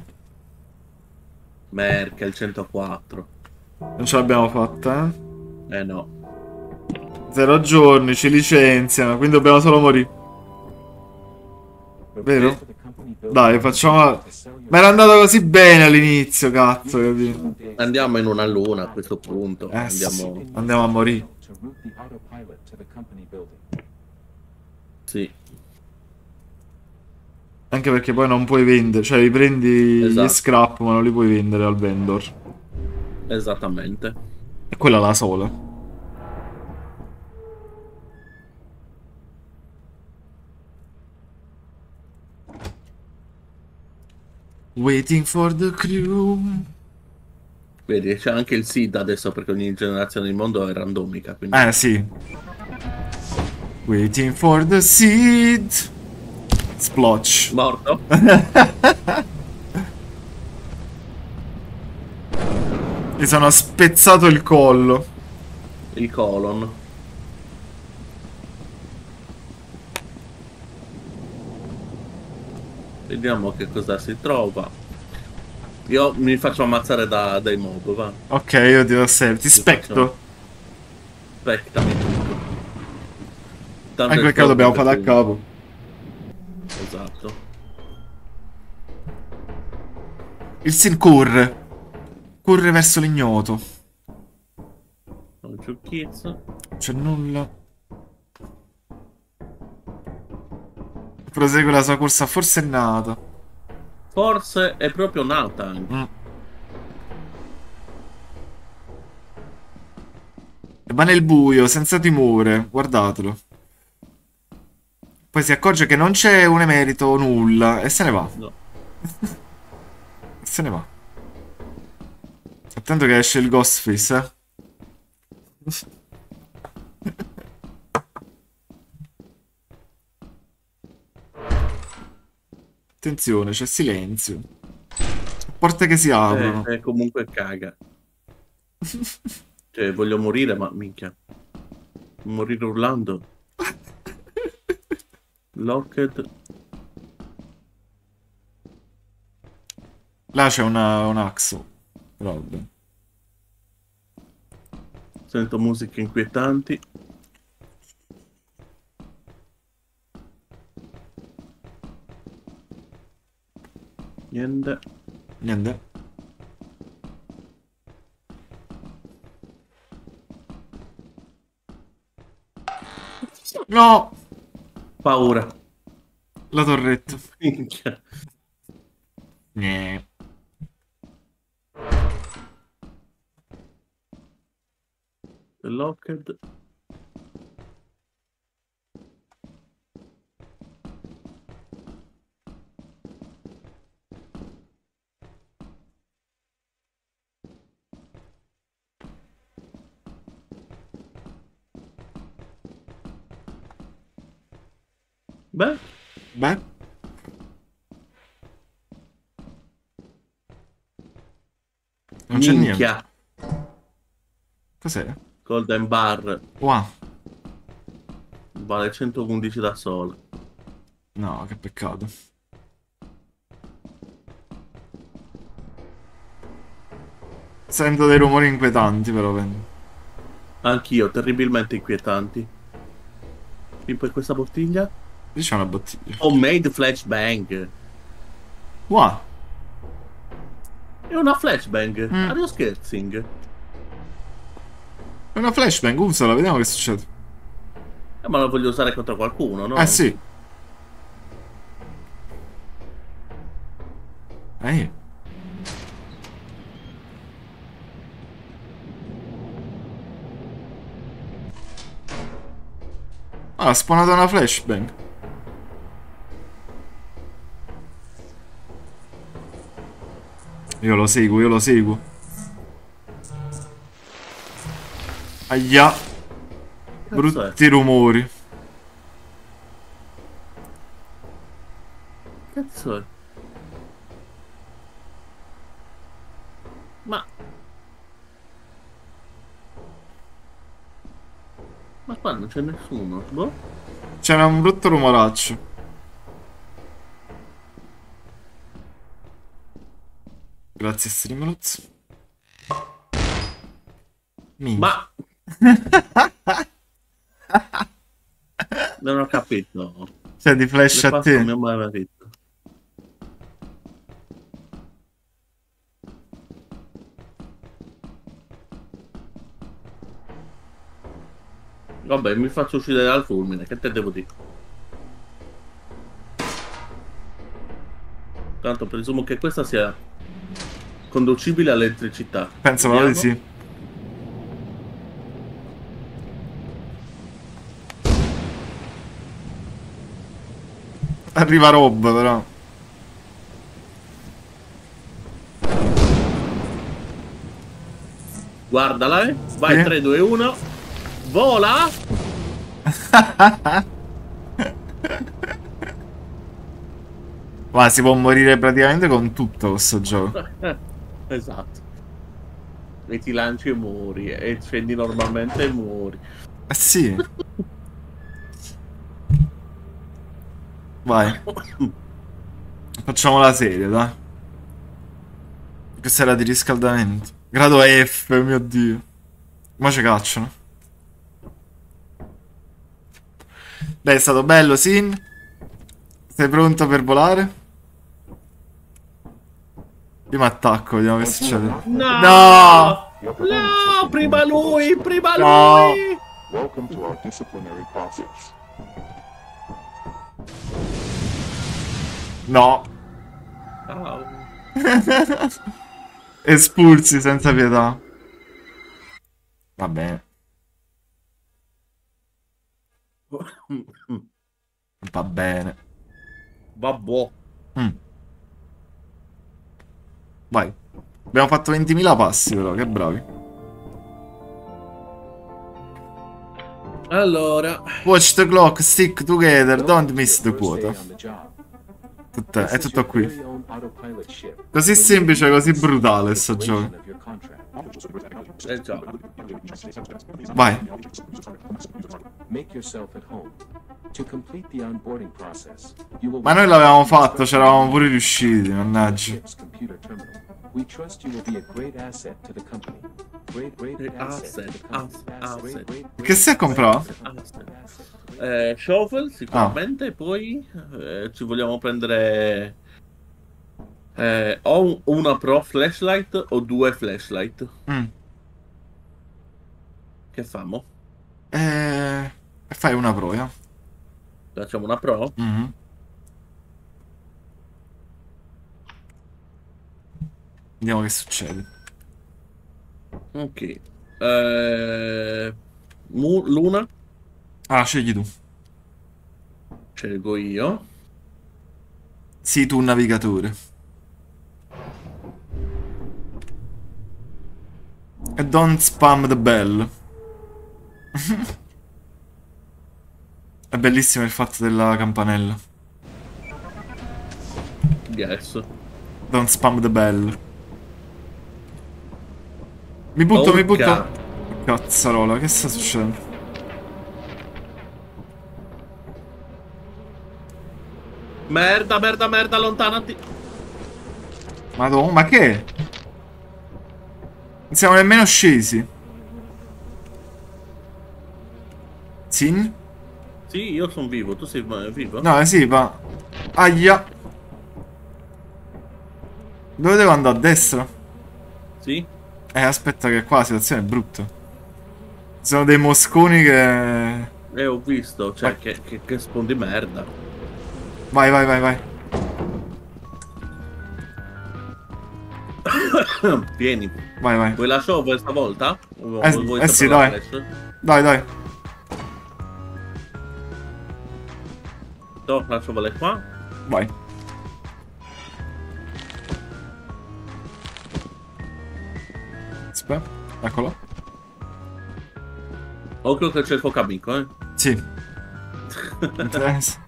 Merkel 104. Non ce l'abbiamo fatta, eh? Eh no. 0 giorni, ci licenziano, quindi dobbiamo solo morire. Vero? Dai, facciamo... Ma era andato così bene all'inizio, cazzo, capito? Andiamo in una luna a questo punto. Andiamo... Sì, andiamo a morire. Sì, Anche perché poi non puoi vendere, cioè li prendi gli esatto. scrap ma non li puoi vendere al vendor. Esattamente. E quella è la sola. Waiting for the crew. Vedi, c'è anche il SID adesso perché ogni generazione del mondo è randomica. Quindi... Sì. Waiting for the seed. Splotch. Morto? Mi sono spezzato il collo. Il colon. Vediamo che cosa si trova. Io mi faccio ammazzare dai mob, va. Ok, io ti specto. Spectami tutto. Tanto Anche è perché lo dobbiamo fare a tu. capo. Esatto. Il Sin corre. Corre verso l'ignoto. Non c'è kids. C'è nulla. Prosegue la sua corsa forsennata. Forse è proprio nata anche. Va nel buio, senza timore. Guardatelo. Poi si accorge che non c'è un emerito, nulla. E se ne va. No. Se ne va. Attento che esce il Ghostface, eh. Attenzione, c'è silenzio. Porte che si aprono. Comunque caga. Cioè, voglio morire, ma minchia. Morire urlando. Locked. Là c'è un Axo. Rob. Sento musiche inquietanti. Niente. Niente. No! Paura. La torretta. Minchia. Niente. Locked. Beh. Beh. Non c'è niente. Cos'è? Golden Bar. Wow. Vale 111 da solo. No, che peccato. Sento dei rumori inquietanti, però. Anch'io, terribilmente inquietanti. Tipo questa bottiglia? Lì c'è una bottiglia. Homemade flashbang. Wow. È una flashbang. Are you scherzing? È una flashbang, usala, vediamo che succede. Ma la voglio usare contro qualcuno, no? Eh sì. Ah, ha spawnato una flashbang. Io lo seguo, io lo seguo. Aia. Brutti rumori. Cazzo è? Ma qua non c'è nessuno, boh. C'era un brutto rumoraccio. Grazie Streamlabs. Ma non ho capito. Cioè di flash a te. Mio marito. Vabbè, mi faccio uscire dal fulmine, che te devo dire? Tanto presumo che questa sia conducibile all'elettricità. Penso proprio di sì. Arriva Rob, però. Guardala, vai, 3, 2, 1. Vola! Ma si può morire praticamente con tutto questo gioco. Esatto. E ti lanci e muori. E scendi normalmente e muori. Eh sì. Vai. Facciamo la serie, dai. Questa era di riscaldamento. Grado F, mio Dio. Ma ci cacciano. Beh, è stato bello, Sin. Sei pronto per volare? Io mi attacco, vediamo che succede. No! No! No! Prima lui! Prima lui! Welcome to our disciplinary process. No. Oh. Espulsi senza pietà. Va bene. Va bene. Vabbè. Vai. Abbiamo fatto 20.000 passi però, che bravi. Allora. Watch the clock, stick together, don't miss the quota. È tutto qui. Così semplice, così brutale sto gioco. Vai. Ma noi l'avevamo fatto, c'eravamo pure riusciti, mannaggia. Che si è comprato? Shovel sicuramente, poi ci vogliamo prendere o una Pro Flashlight o 2 Flashlight. Che famo? Fai una Pro, Facciamo una Pro? Vediamo che succede. Ok. Luna, Ah, scegli tu. scelgo io. Sii tu un navigatore. E don't spam the bell. È bellissimo il fatto della campanella. Yes. Don't spam the bell. Mi butto, mi butto. Orca. Cazzarola, che sta succedendo? Merda, merda, merda, allontanati. Madonna, ma che? Non siamo nemmeno scesi. Sin? Sì, io sono vivo, tu sei vivo? No, sì, ma... Aia. Dove devo andare? A destra? Sì? Aspetta che qua la situazione è brutta. Ci sono dei mosconi che... Ho visto, cioè, Vai, che spawn di merda. vai, vai, vai, vai. Vieni. Vai, vai. Vuoi la show questa volta? O vuoi sempre Sì, la dai. flash? Dai, dai. No, la show vale qua. Vai. Aspetta, eccolo. Occhio che c'è il fuoco amico, eh. Sì. Interessa.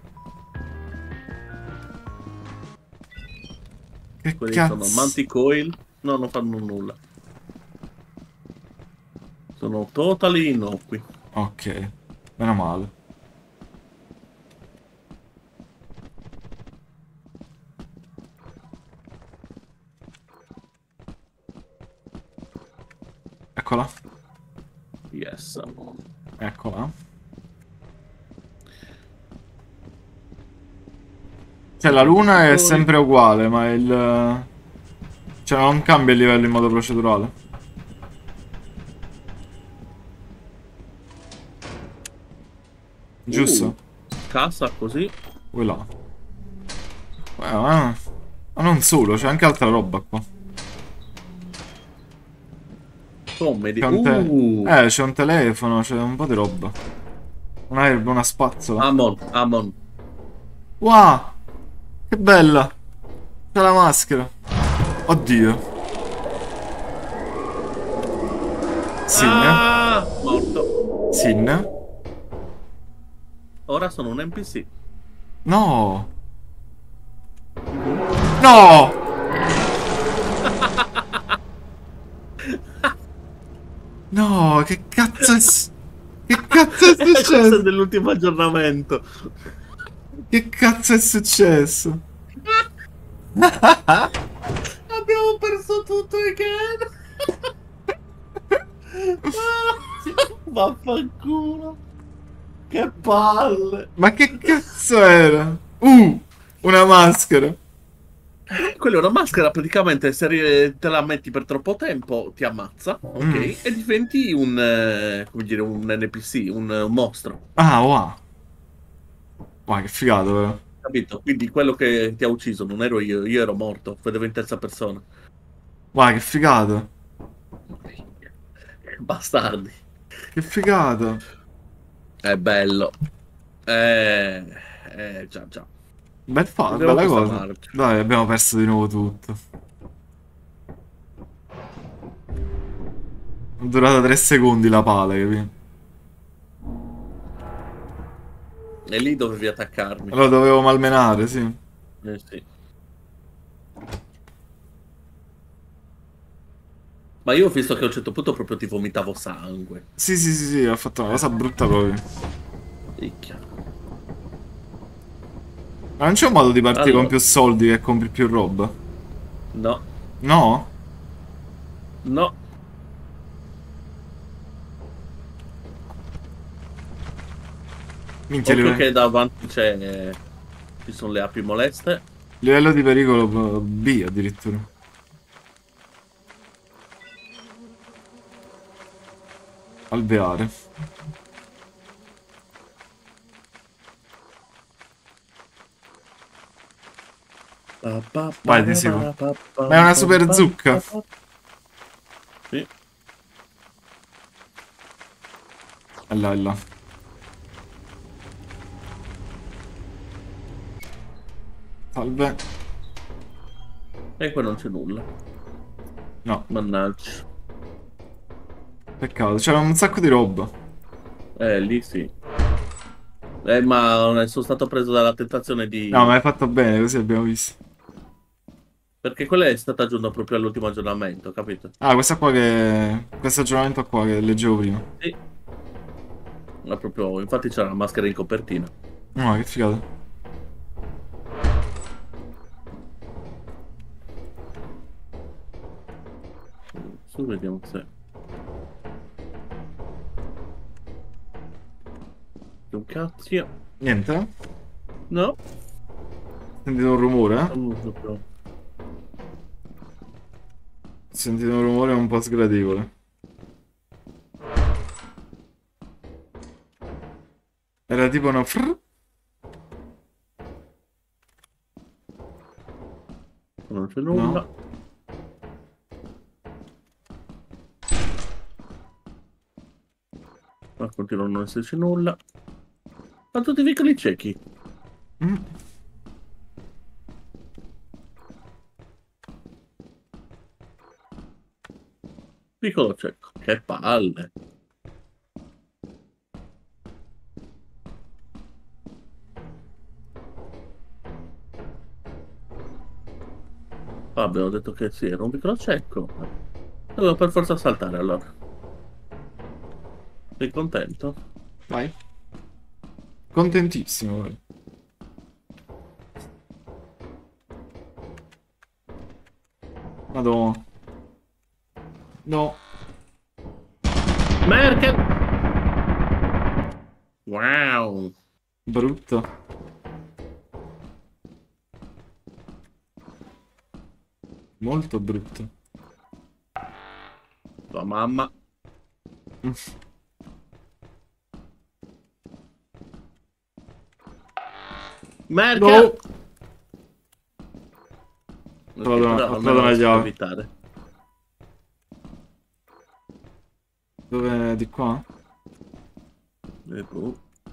Che Quelli sono cazzo? Manticoil. No, non fanno nulla. Sono totally innocui. Ok, meno male. Eccola. Yes. Eccola. Cioè la luna è sempre uguale, ma il... Cioè non cambia il livello in modo procedurale. Giusto? Cassa così. Vuoi là. Ma non solo, c'è anche altra roba qua. Comedy. C'è un c'è un telefono, c'è un po' di roba. Una erba, una spazzola. Amon, Amon. Wow! Che bella! C'è la maschera. Oddio. Sin. Ah, morto. Sin. Ora sono un NPC. No! No! No, che cazzo è... Che cazzo è Questo è successo? dell'ultimo aggiornamento. Che cazzo è successo? Abbiamo perso tutto again. Vaffanculo. Che palle. Ma che cazzo era? Una maschera. Quella è una maschera, praticamente se te la metti per troppo tempo ti ammazza, ok? E diventi come dire, un NPC, un mostro. Ah, wow. Wow, che figato, però. Capito? Quindi quello che ti ha ucciso non ero io ero morto, vedevo in terza persona. Wow, che figato. Bastardi. Che figata. È bello. Già, già. Proviamo Bella questa cosa. marcia. Dai, abbiamo perso di nuovo tutto. È durata 3 secondi la pala, capito? E lì dovevi attaccarmi. Allora dovevo malmenare, sì. Sì. Ma io ho visto che a un certo punto proprio ti vomitavo sangue. Sì, sì, sì, sì, ha fatto una cosa brutta proprio. Picchia. Ma non c'è un modo di partire con Allora, più soldi che compri più roba? no, No? no. Minchia, Occhio che davanti ci sono le api moleste. livello di pericolo B addirittura. Alveare. Vai, di sicuro. Ma è una super zucca. Sì. È là, è là. Salve. E qua non c'è nulla. No, Mannaggia. peccato, c'era un sacco di roba. Lì sì. Ma sono stato preso dalla tentazione No, ma di... hai fatto bene, così abbiamo visto. Perché quella è stata aggiunta proprio all'ultimo aggiornamento, capito? Ah, questa qua che... Questo aggiornamento qua che leggevo prima. Sì. Ma proprio... Infatti c'era la maschera in copertina. No, che figata. Su, vediamo se... Un cazzo. Niente? No? Sentito un rumore, eh? Proprio... Ho sentito un rumore un po' sgradevole. Era tipo una frr. Non c'è nulla. No. Ma continua a non esserci nulla. Ma tutti i veicoli ciechi. Mm. Piccolo cieco. Che palle. Abbiamo detto che sì, era un piccolo cieco. Dovevo per forza saltare allora. Sei contento? Vai. Contentissimo, guarda. Madonna. No. Merkel! Wow! Brutto. Molto brutto. Tua mamma. Mm. Merkel! No. Ok, Ho però trovato almeno una si può chiave. evitare. Dove? Di qua? E boh.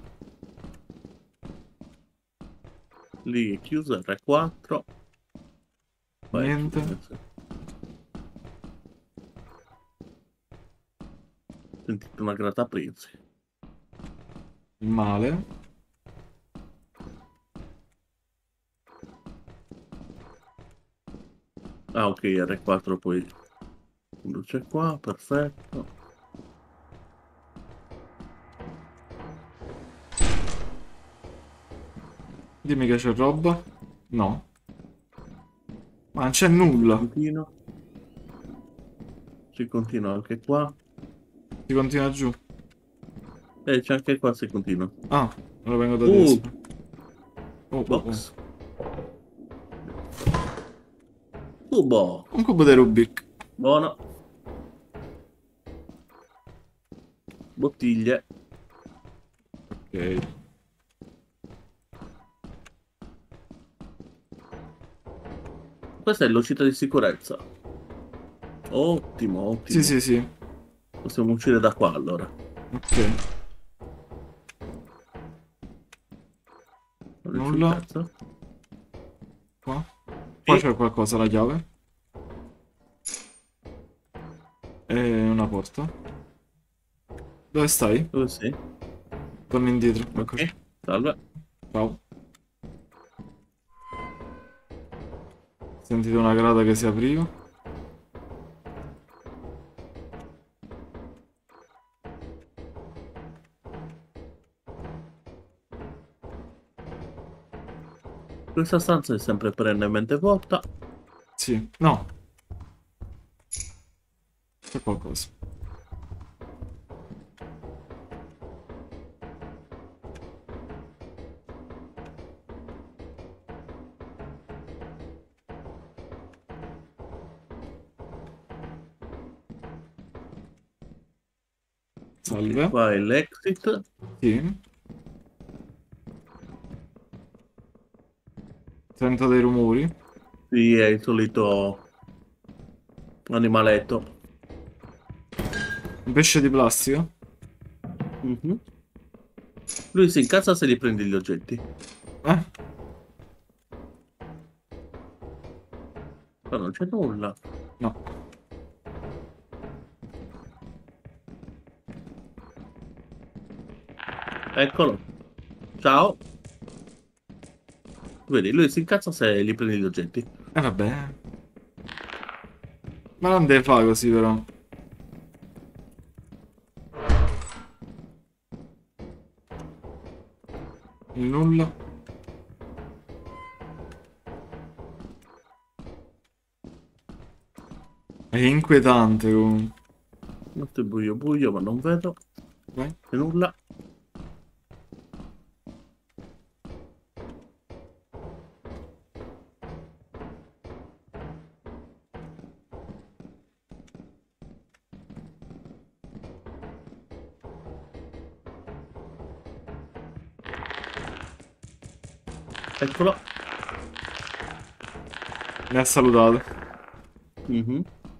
Lì è chiuso R4. Poi è Niente. chiuso. Sentite una grattaprezzi. Male. Ah, ok, R4 poi luce qua, perfetto. Dimmi che c'è roba. No. Ma non c'è nulla. Continua. Si continua anche qua. Si continua giù. E c'è anche qua si continua. Ah, lo vengo da destra. Oh, oh, oh. Box. Cubo. Un cubo di Rubik. Buono. Bottiglie. Ok. Questa è l'uscita di sicurezza. Ottimo, ottimo. Sì, sì, sì. Possiamo uscire da qua allora. Ok. Nulla. Qua. Qua c'è qualcosa, la chiave. E una porta. Dove stai? Dove sei? Torni indietro. Eccoci. Ok, salve. Ciao. Sentite una grata che si apriva. Questa stanza è sempre perennemente vuota. Sì. No. C'è qualcosa. Salve. Qua è l'exit. Sì. Sento dei rumori. Sì, è il solito animaletto. Un pesce di plastica? Mhm. Lui si incazza se gli prendi gli oggetti. Eh? Ma non c'è nulla. No. Eccolo. Ciao. Vedi, lui si incazza se gli prendi gli oggetti. Vabbè. Ma non deve fare così però. Il nulla. È inquietante comunque. Molto buio buio, ma non vedo. Vai. C'è nulla. Eccolo. Mi ha salutato. Mhm.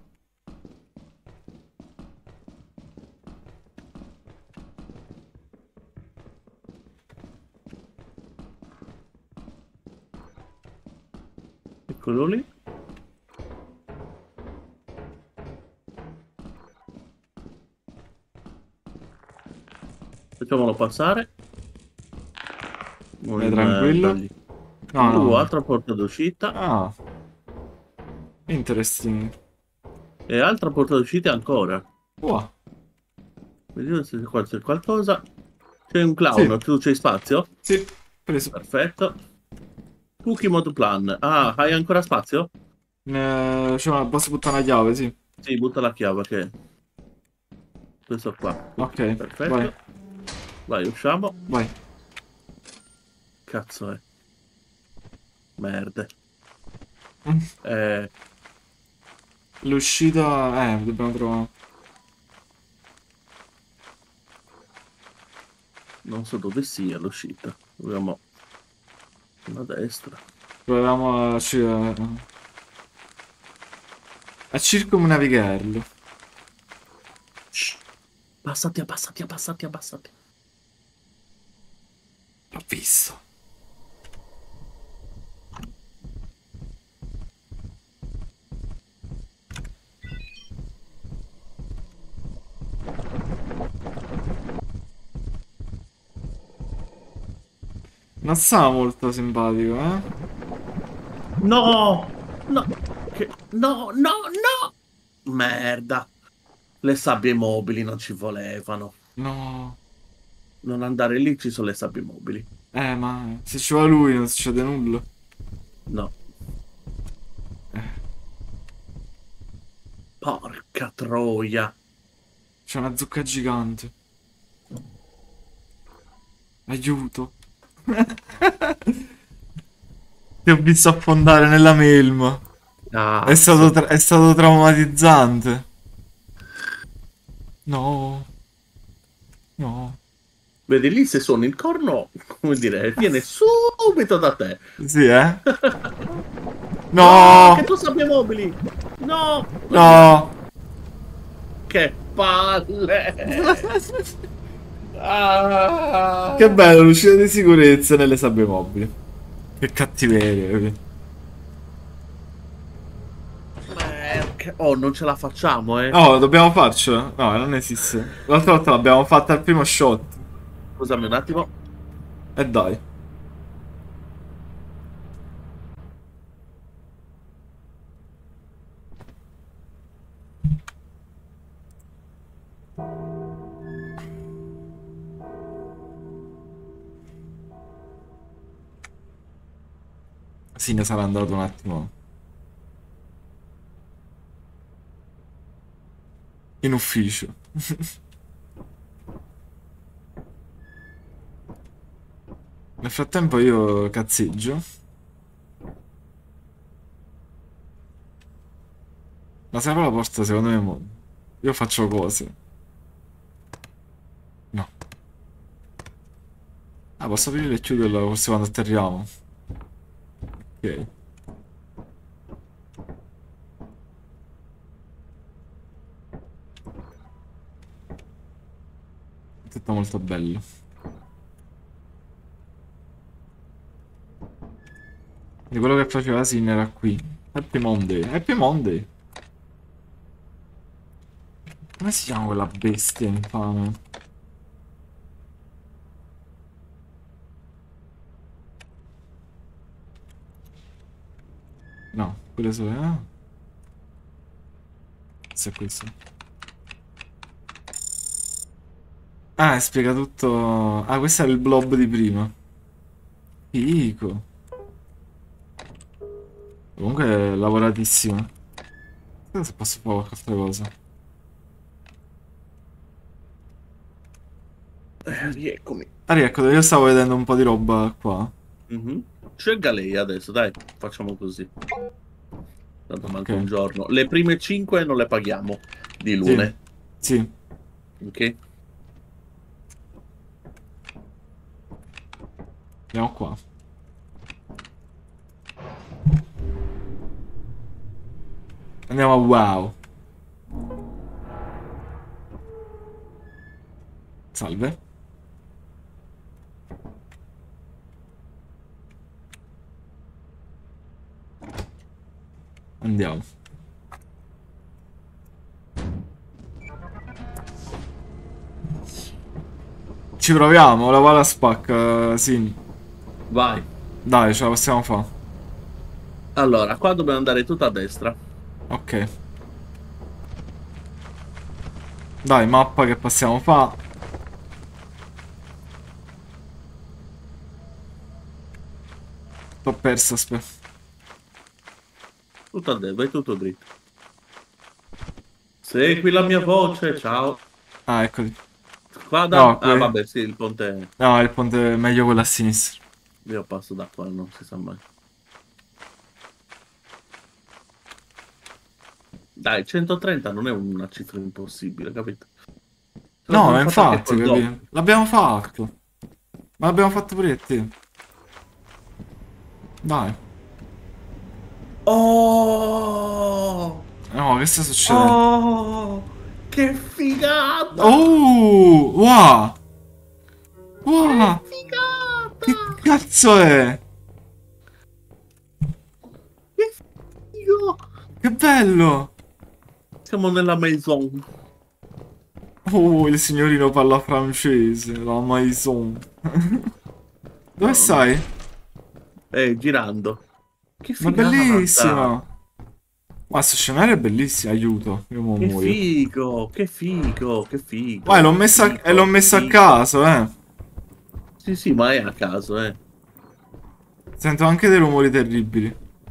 Eccolo lì. Facciamolo passare. Vai tranquillo. Dagli. No, no. Altra porta d'uscita. Ah. Interesting. E altra porta d'uscita ancora. Wow. Vediamo se qua c'è qualcosa. C'è un clown, Sì. tu c'hai spazio? Sì, preso. Perfetto. Cookie Mod Plan. Ah, hai ancora spazio? Cioè, posso buttare una chiave, sì. Sì, butta la chiave che... Questo qua. Ok, Perfetto. vai. Vai, usciamo. Vai. Cazzo è. Merde. Mm. L'uscita... dobbiamo trovare... Non so dove sia l'uscita. Dobbiamo... a destra. Proviamo a circumnavigarlo. Shh. Passati, abbassati, abbassati, abbassati. L'ho visto. Non sta molto simpatico, eh? No! No! No, no, no! Merda. Le sabbie mobili non ci volevano. No. Non andare lì, ci sono le sabbie mobili. Ma se ci va lui non succede nulla. No. Porca troia. C'è una zucca gigante. Aiuto. Ti ho visto affondare nella melma. Ah, È stato traumatizzante. No. No. vedi lì se sono il corno, come dire, viene subito da te. Sì, eh? No, No. che tu sabbia mobili. No. No. Che palle. Ah. Che bello, l'uscita di sicurezza nelle sabbie mobili. Che cattiveria. Oh, non ce la facciamo, eh. No, dobbiamo farcela. No, non esiste. L'altra volta l'abbiamo fatta al primo shot. Scusami un attimo. E dai. Sì, ne sarà andato un attimo. In ufficio. Nel frattempo io cazzeggio. Ma se apro la porta secondo me io faccio cose. No. Ah, posso aprire e chiuderla forse quando atterriamo. Ok. Tutto molto bello. Di quello che faceva Sin era qui. Happy Monday. Happy Monday. Come si chiama quella bestia infame? No, quello sono... Ah. Se è questo. Ah, spiega tutto... Ah, questo era il blob di prima. Fico. Comunque è lavoratissimo. Non so se posso fare qualche altra cosa. Rieccomi. Ah, ecco, io stavo vedendo un po' di roba qua. Scelga lei adesso, dai, facciamo così. Tanto manca Ok. un giorno. Le prime 5 non le paghiamo di lune. Sì. Ok? Andiamo qua. Andiamo a wow. Salve. Andiamo. Ci proviamo, la palla spacca, sì. Vai. Dai, ce la possiamo fare. Allora, qua dobbiamo andare tutta a destra. Ok. Dai, mappa che possiamo fare. T'ho perso, aspetta. Tutto a destra, vai tutto dritto. Segui la mia voce, ciao. Ah, eccoli. Qua No, ah, vabbè, sì, il ponte. No, il ponte è meglio quello a sinistra. Io passo da qua, non si sa mai. Dai, 130 non è una cifra impossibile, capito? No, ma L'abbiamo fatto anche infatti, col capito? dopo. L'abbiamo fatto. Ma l'abbiamo fatto pure io e te. Dai. Oh! No, che sta succedendo? Oh! Che figata! Oh! Wow! Wow! Figata! Che cazzo è? Che figo! Che bello! Siamo nella maison. Oh, il signorino parla francese. La maison. Dove No, no. stai? Girando. Che Ma figata! bellissima! Ma sto scenario è bellissimo, aiuto. Io mo Che muoio. figo! Che figo! Che figo! Vai, l'ho Che messa, e l'ho figo, messo a figo. caso, eh. Sì, sì, ma è a caso, eh. Sento anche dei rumori terribili.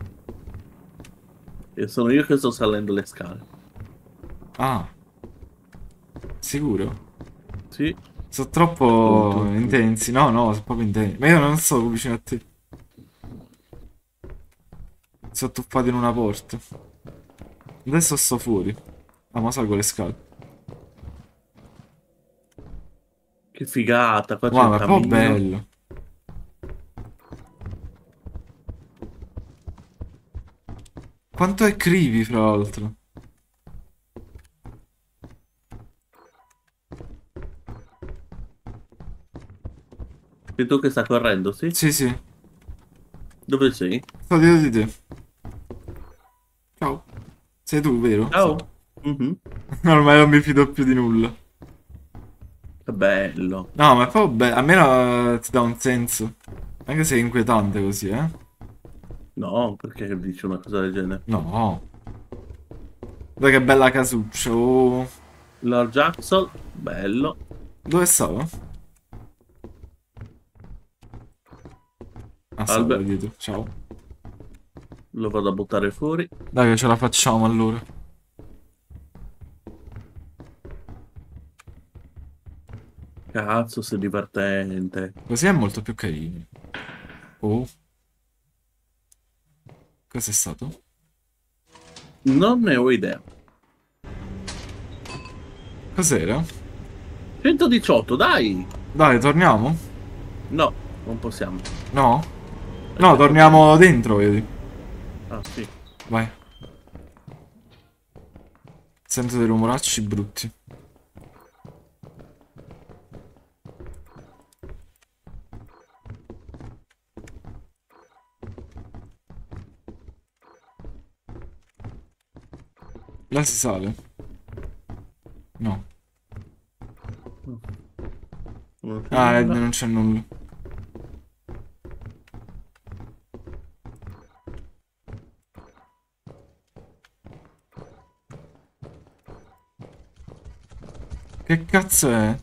E sono io che sto salendo le scale. Ah, sicuro? Sì. Sono Tum, troppo tum, tum. intensi. No, no, sono proprio intensi. Ma io non sto vicino a te. Sono tuffato in una porta. Adesso sto fuori. Ah, ma salgo le scale. Che figata, qua c'è Wow, il ma è proprio cammino. bello. Quanto è creepy, fra l'altro. Sei tu che sta correndo, sì? Sì, sì. Dove sei? Sto dietro di te. Ciao. Sei tu, vero? Sì. Ciao. Mhm. Ormai non mi fido più di nulla. Che bello. No, ma è proprio bello. Almeno ti dà un senso. Anche se è inquietante così, eh? No, perché dici una cosa del genere? No. Guarda che bella casuccia. Oh. Lord Jackson, bello. Dove stavo? Ah, stavo là Albert, dietro. Ciao. lo vado a buttare fuori. Dai che ce la facciamo allora. Cazzo, sei divertente. Così è molto più carino. Oh. Cos'è stato? Non ne ho idea. Cos'era? 118, dai. Dai, torniamo? No, non possiamo. No? È No, tempo torniamo dentro, vedi. Ah, sì. Vai. Sento dei rumoracci brutti. Là si sale? No. Ah, non c'è nulla. Che cazzo è?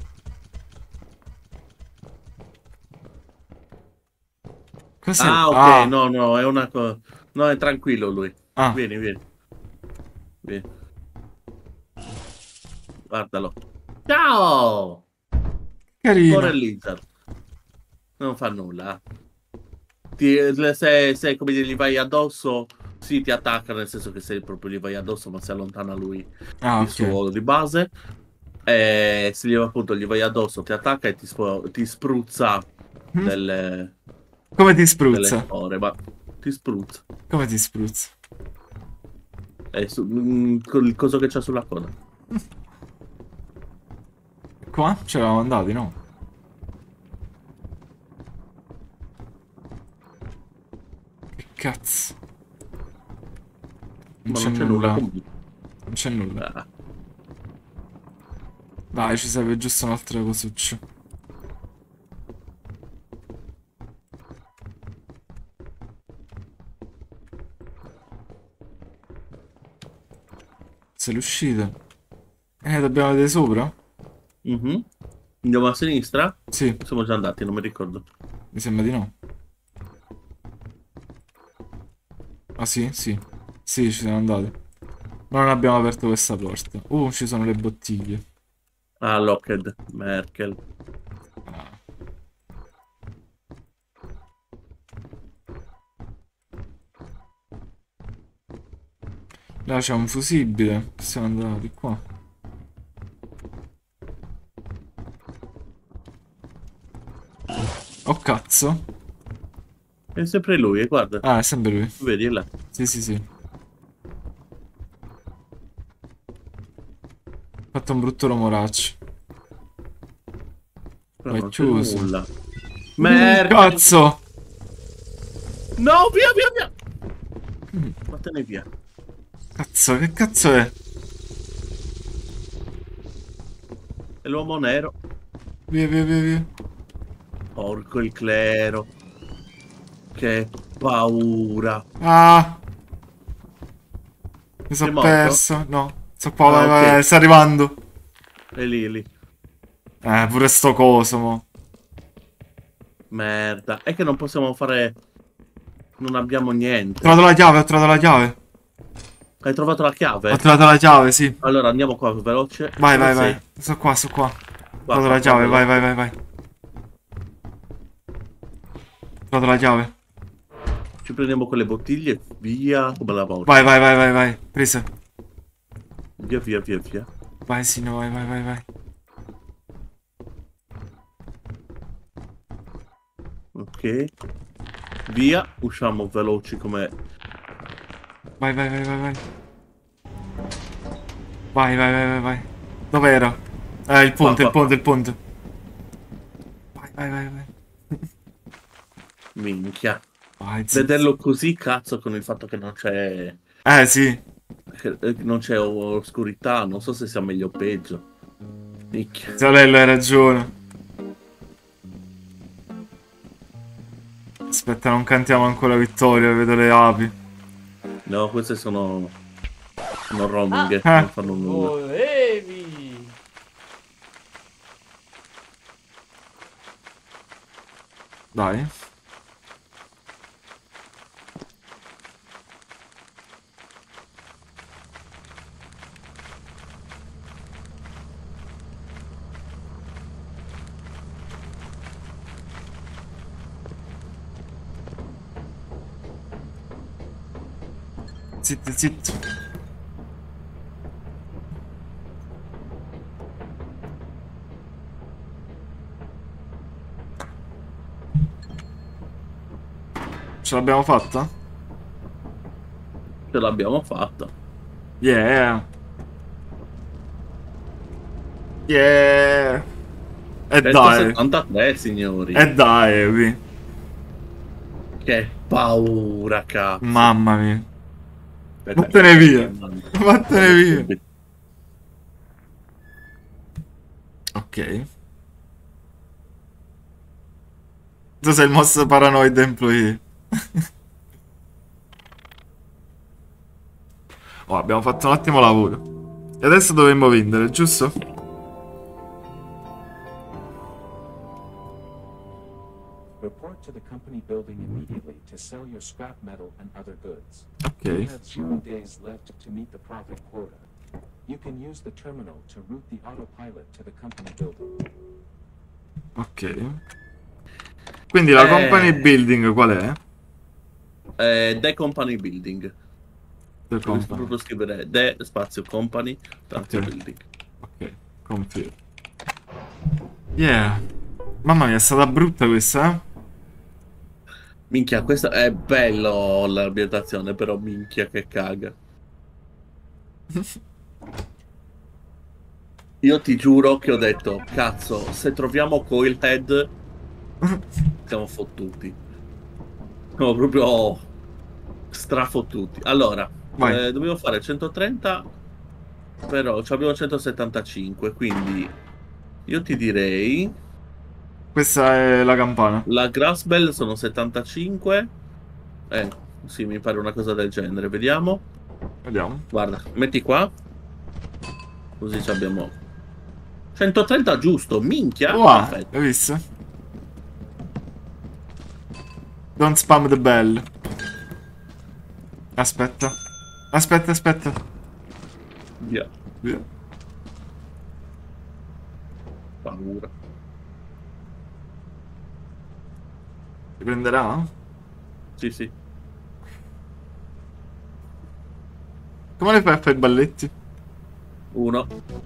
Cos'è? Ah, ok, Ah. no, no, è una cosa. No, è tranquillo lui. Ah. Vieni, vieni. Vieni. Guardalo. Ciao! Carino. Ora Lizard. Non fa nulla. Se come dire, gli vai addosso, sì, ti attacca, nel senso che se proprio gli vai addosso, ma si allontana lui Ah, il ok. suo di base. E se appunto gli vai addosso, ti attacca e ti spruzza delle Come ti spruzza? spore, ma ti spruzza. Come ti spruzza? Con il coso che c'ha sulla coda. Qua? Ci eravamo andati, no? Che cazzo? Ma non c'è nulla comunque. Non c'è nulla. Dai, ci serve giusto un'altra cosuccia. Se l'uscita. Dobbiamo vedere sopra? Andiamo a sinistra? Sì. Siamo già andati, non mi ricordo. Mi sembra di no. Ah sì? Sì. Sì, ci siamo andati. Ma non abbiamo aperto questa porta. Ci sono le bottiglie. Ah, Lockheed, Merkel. Ah. Là c'è un fusibile. Siamo andati qua. Oh cazzo. È sempre lui, guarda. Ah, è sempre lui. Vedi là. Sì, sì, sì. Ha fatto un brutto rumoraccio. Però È non c'è chiuso. nulla. Merda. Cazzo! No, via, via! Vattene via. Cazzo, che cazzo è? È l'uomo nero. Via, via, via, via. Porco il clero. Che paura. Ah! Mi Sei sono morto? perso. No. Sto qua, vai, ok. vai, sta arrivando. È lì. Pure sto coso, mo. Merda. È che non possiamo fare... Non abbiamo Ho niente. trovato la chiave, ho trovato la chiave. Hai trovato la chiave? Ho trovato la chiave, sì. Allora andiamo qua, veloce. Vai, Dove vai, sei? vai. Sto qua, sto qua. Ho Qua, trovato la chiave, qua. vai, vai, vai, vai. Ho trovato la chiave. Ci prendiamo quelle bottiglie, via, come la volta. Vai, vai, vai, vai, vai. Presa. Via, via, via, via. Vai, sì, no, vai, vai, vai, vai. Ok. Via, usciamo veloci come... Vai, vai, vai, vai, vai. Vai, vai, vai, vai, vai. Dov'era? Il ponte, Qua, il qua. ponte, il ponte. Vai, vai, vai, vai. Minchia. Vai, zitto. Vederlo così, cazzo, con il fatto che non c'è... Sì. Non c'è oscurità, non so se sia meglio o peggio. Minchia. Ziolello, hai ragione. Aspetta, non cantiamo ancora vittoria, vedo le api. No, queste sono roaming, Ah. non fanno nulla. Volevi! Dai. Zitto, zitto. Ce l'abbiamo fatta? Ce l'abbiamo fatta. Yeah. Yeah. E dai. 173, signori. E dai, Che paura, cazzo. mamma mia. Vattene via. Vattene via. Ok. Tu sei il most paranoid employee. Oh, abbiamo fatto un ottimo lavoro. E adesso dovremmo vendere, giusto? Report to the company building immediately to sell your scrap metal and other goods. Ok. You have 0 days left to meet the profit quota. You can use the terminal to route the autopilot to the company building. Ok. Quindi la company building qual è? The company building. The Devo company. proprio scrivere The spazio company spazio Ok. building. Ok, confirm. Yeah. Mamma mia, è stata brutta questa, eh? Minchia, questa è bello l'ambientazione, però minchia che caga. Io ti giuro che ho detto, cazzo, se troviamo Coilhead siamo fottuti. Siamo proprio strafottuti. Allora, Vai. dobbiamo fare 130, però abbiamo 175, quindi io ti direi Questa è la campana. la Grass Bell sono 75. Sì, mi pare una cosa del genere. Vediamo. Vediamo. Guarda, metti qua. Così ci abbiamo 130 giusto, minchia. Wow, Perfetto. hai visto? Don't spam the bell. Aspetta. Aspetta, aspetta. Via. Via. Paura. Ti prenderà? Sì, sì. Come le fai a fare i balletti? Uno.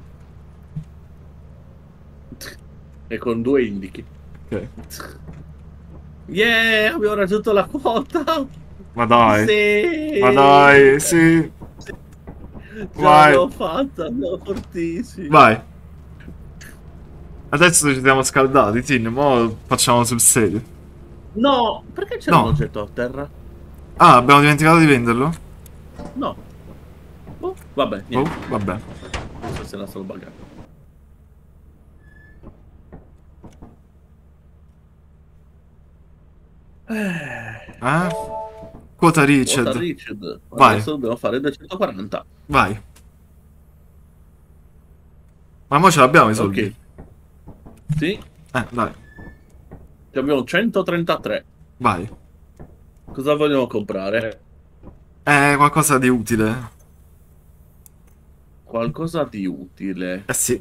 E con due indichi. Ok. Yeah, abbiamo raggiunto la quota. Ma dai. Sì. Ma dai, sì. Ce Vai. l'abbiamo fatta, siamo fortissimi. Vai. Adesso ci siamo scaldati, sì, mo facciamo sul serio. No, perché c'è un No. oggetto a terra? Ah, abbiamo dimenticato di venderlo? No. Oh, vabbè, Oh, niente. vabbè. Questo se la sono buggato. Eh? Quota reached. Quota Richard. Vai. Adesso dobbiamo fare 240. Vai. Ma mo ce l'abbiamo i soldi. Ok. Sì, Dai. abbiamo 133. Vai. Cosa vogliamo comprare? Qualcosa di utile. Qualcosa di utile. Eh sì.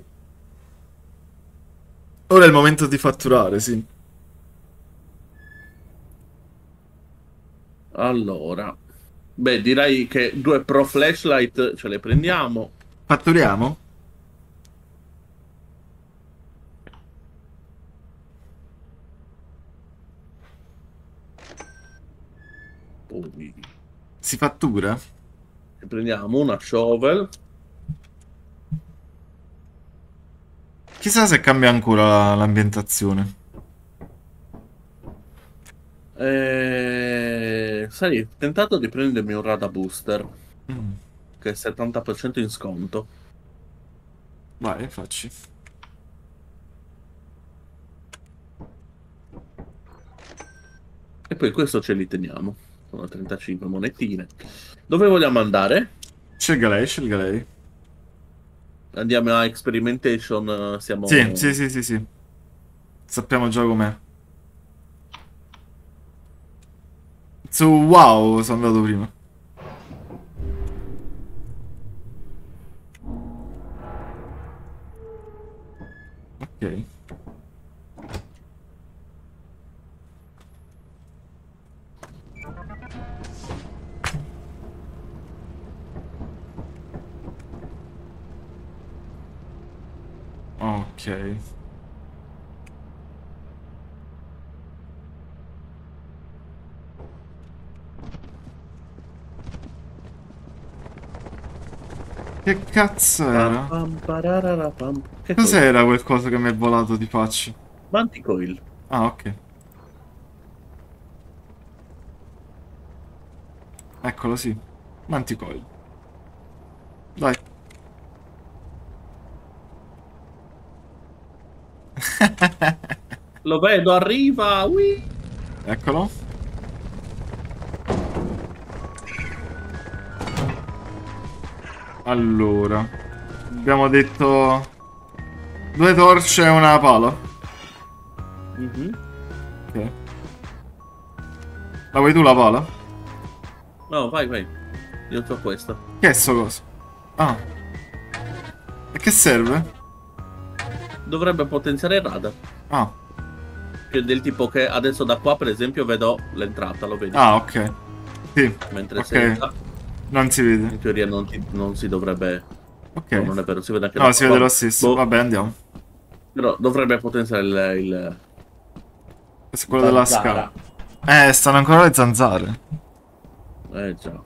Ora è il momento di fatturare, sì. Allora. Beh, direi che 2 Pro Flashlight ce le prendiamo. Fatturiamo? Poi Si fattura? ci prendiamo una shovel. Chissà se cambia ancora l'ambientazione. Sai, tentato di prendermi un Rada Booster. Mm. Che è 70% in sconto. Vai, facci. E poi questo ce li teniamo. Sono 35 monetine. Dove vogliamo andare? Scelga lei, scelga lei. Andiamo a Experimentation. Siamo... Sì, sì, sì, sì, sì. Sappiamo già com'è. Su wow sono andato prima. Ok. Ok. Che cazzo era? Pam, parararapam. Che Cos'era quel coso che mi è volato di faccia? Manticoil. Ah, ok. Eccolo, sì. Manticoil. Dai. Lo vedo, arriva. Ui. Eccolo. Allora. Abbiamo detto... 2 torce e una pala. Ok. La vuoi tu la pala? No, vai, vai. Io ho questo. Che è sto coso? Ah. E che serve? Dovrebbe potenziare il radar. Ah. Che del tipo che adesso da qua, per esempio, vedo l'entrata, lo vedi? Ah, ok. Sì. Mentre Ok. sei là, Non si vede. in teoria non si dovrebbe... Ok. No, non è vero, si vede anche No, da si qua. vede lo Vabbè. stesso. Boh, Vabbè, andiamo. però dovrebbe potenziare il Questo è quello della zanzara. scala. Stanno ancora le zanzare. Già.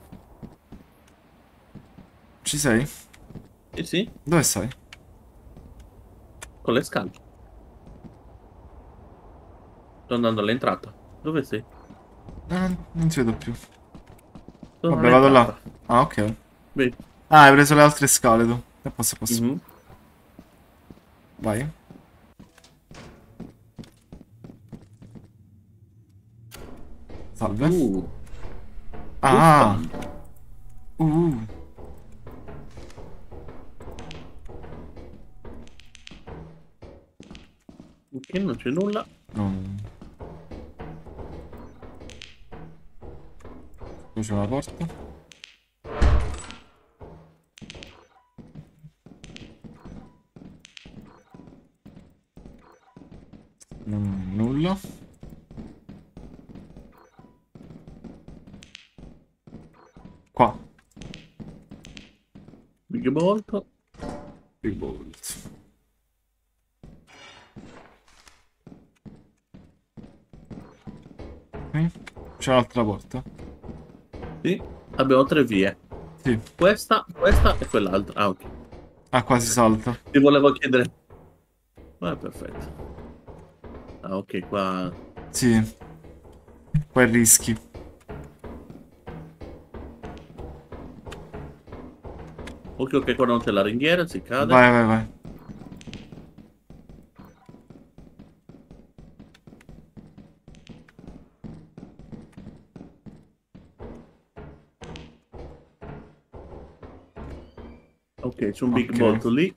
Ci sei? Sì, sì, Dove sei? con le scale. Sto andando all'entrata. Dove sei? Non ti vedo più. Sono Vabbè, vado là. all'entrata. Ah, ok. Vedi? Ah, hai preso le altre scale tu. E posso. Mhm. Vai. Salve. Ah. Buffon. Uh. Ok, non c'è nulla. No. Qui c'è una porta. Nulla. Qua. Big Bolt. Big Bolt. C'è un'altra porta. Sì, abbiamo 3 vie. Sì. Questa e quell'altra. Ah, ok. Ah, qua si salta. Ti volevo chiedere. Perfetto. Ah, ok, qua. Sì. Qua rischi. Ok, qua non c'è la ringhiera, si cade. Vai. Ok, c'è un Big Ok. Bolt lì.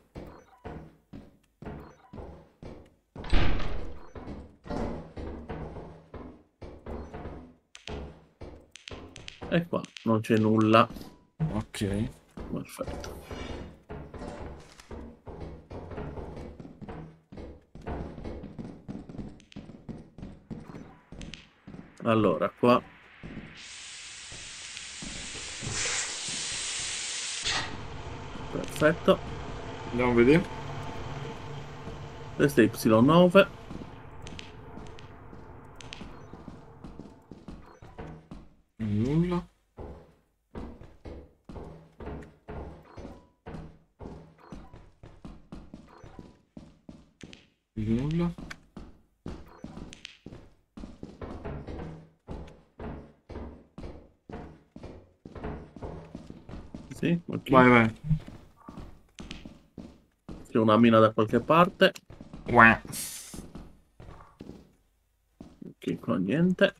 E qua non c'è nulla. Ok. Perfetto. Allora, qua. Perfetto. Andiamo a vedere. Questa è Y9. Nulla. Nulla. Sì, ok. Vai. C'è una mina da qualche parte. Uah. Ok, qua niente.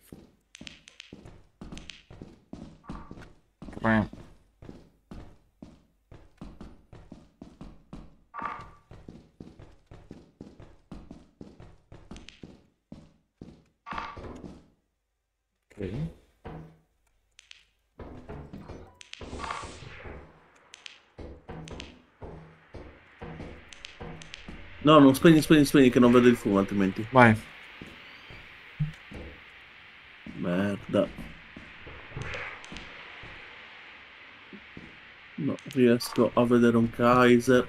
Uah. Ok. No, non spegni che non vedo il fumo altrimenti. Vai. Merda. No, riesco a vedere un Kaiser.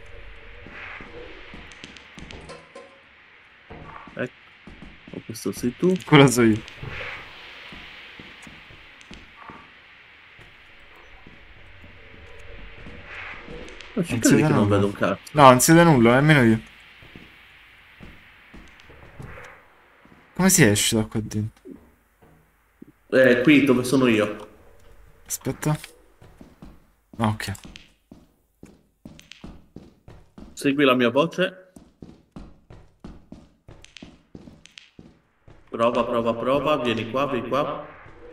Ecco. O questo sei tu. Quello so io. Ma ci Non credi siete che non nulla. vedo un cazzo? No, non siete nulla, nemmeno io. Come si esce da qua dentro? Qui dove sono io. Aspetta. Ok. Segui la mia voce. Prova, prova, prova. Vieni qua, vieni qua.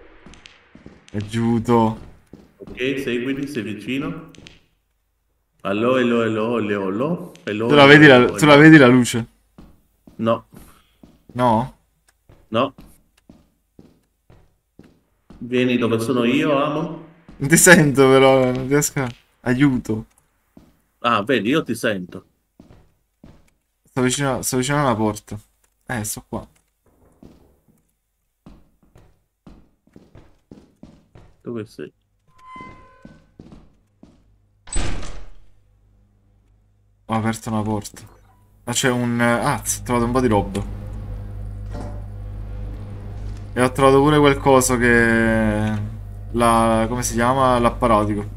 Aiuto. Ok, seguimi, sei vicino. Allo, allo, allo, allo, allo. Tu Allo, la allo, vedi allo, tu la allo. vedi la luce? No, No? no. Vieni dove sono io, Amon. Non ti sento però, non riesco a... Aiuto. Ah, vedi, io ti sento. Sto vicino alla porta. Sto qua. Dove sei? Ho aperto una porta. Ma c'è un... Ah, ho trovato un po' di roba. E ho trovato pure qualcosa che... Come si chiama? L'apparatico.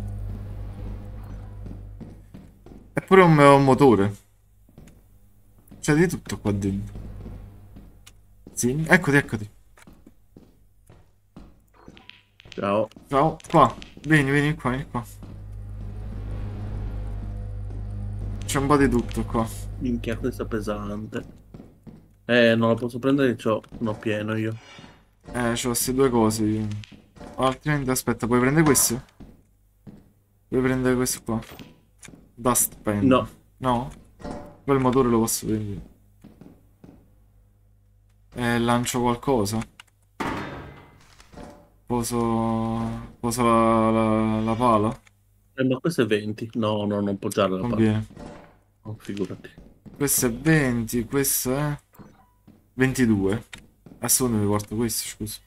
È pure un motore. C'è di tutto qua dentro. Sì, eccoti, eccoti. Ciao. Ciao, qua. Vieni qua, vieni qua. C'è un po' di tutto qua. Minchia, questo è pesante. Non lo posso prendere, c'ho uno pieno io. C'ho queste due cose. Altrimenti, aspetta, puoi prendere questo? Puoi prendere questo qua. Dust pen. No, No? Quel motore lo posso prendere. Lancio qualcosa. Poso la pala. ma questo è 20. No, no, non poggiare la palla. Conviene. Oh, figurati. Questo è 20, questo è 22. Adesso dove mi porto questo, scusa.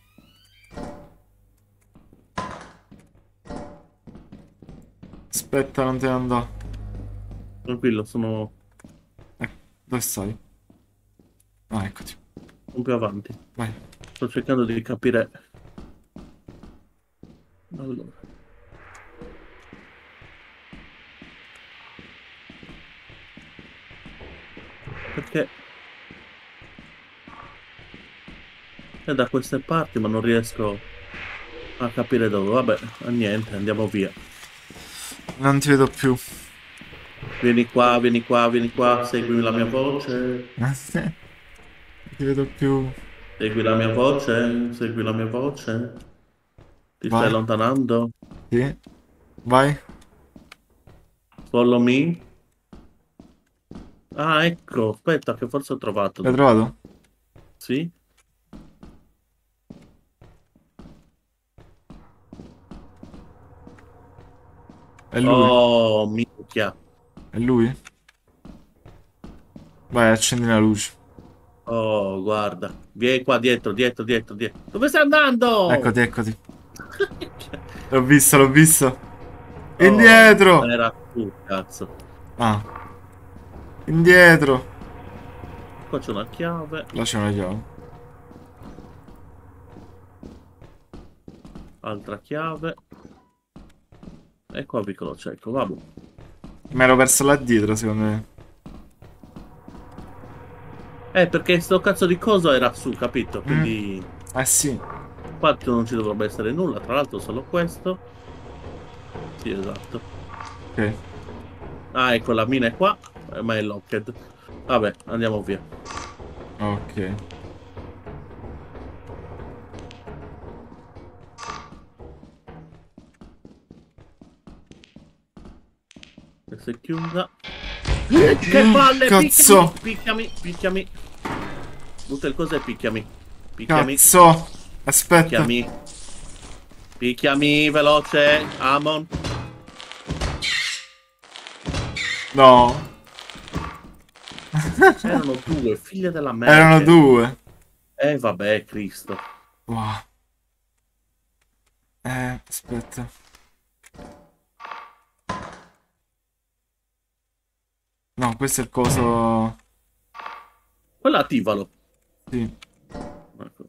Aspetta, non te ne andare. Tranquillo, sono Dove stai? Ah, eccoti. un più avanti. Vai. Sto cercando di capire. Allora. Perché è da queste parti, ma non riesco a capire dove. Vabbè, niente, andiamo via. Non ti vedo più. Vieni qua, vieni qua, vieni qua, seguimi la mia voce. Non ti vedo più. Segui la mia voce, segui la mia voce. Ti stai Vai. allontanando? Sì. Vai. Follow me. Ah, ecco, aspetta, che forse ho trovato L'hai dove. trovato? Sì? È lui. Oh, minchia. È lui? Vai, accendi la luce. Oh, guarda. Vieni qua dietro, dietro, dietro, dietro. Dove stai andando? Eccoti, eccoti. L'ho visto, l'ho visto. Oh, Indietro! era tu, cazzo. Ah. Indietro. Qua c'è una chiave. Là c'è una chiave. Altra chiave. E qua piccolo cieco, vabbè. Mi ero perso là dietro, secondo me. Perché sto cazzo di coso era su, capito? Quindi Eh sì. qua non ci dovrebbe essere nulla. Tra l'altro solo questo. Sì, esatto. Ok. Ah, ecco, la mina è qua, ma è locked. Vabbè, andiamo via. Ok. Questa è chiusa. Che palle! Cazzo! Picchiami, picchiami. Butta il coso e picchiami. Picchiami, Cazzo! Aspetta. picchiami. Picchiami, veloce, Amon. No. Erano due, figlie della merda. Erano due. Vabbè, Cristo. Wow. Aspetta. No, questo è il coso... Quello attivalo. Sì. Ecco.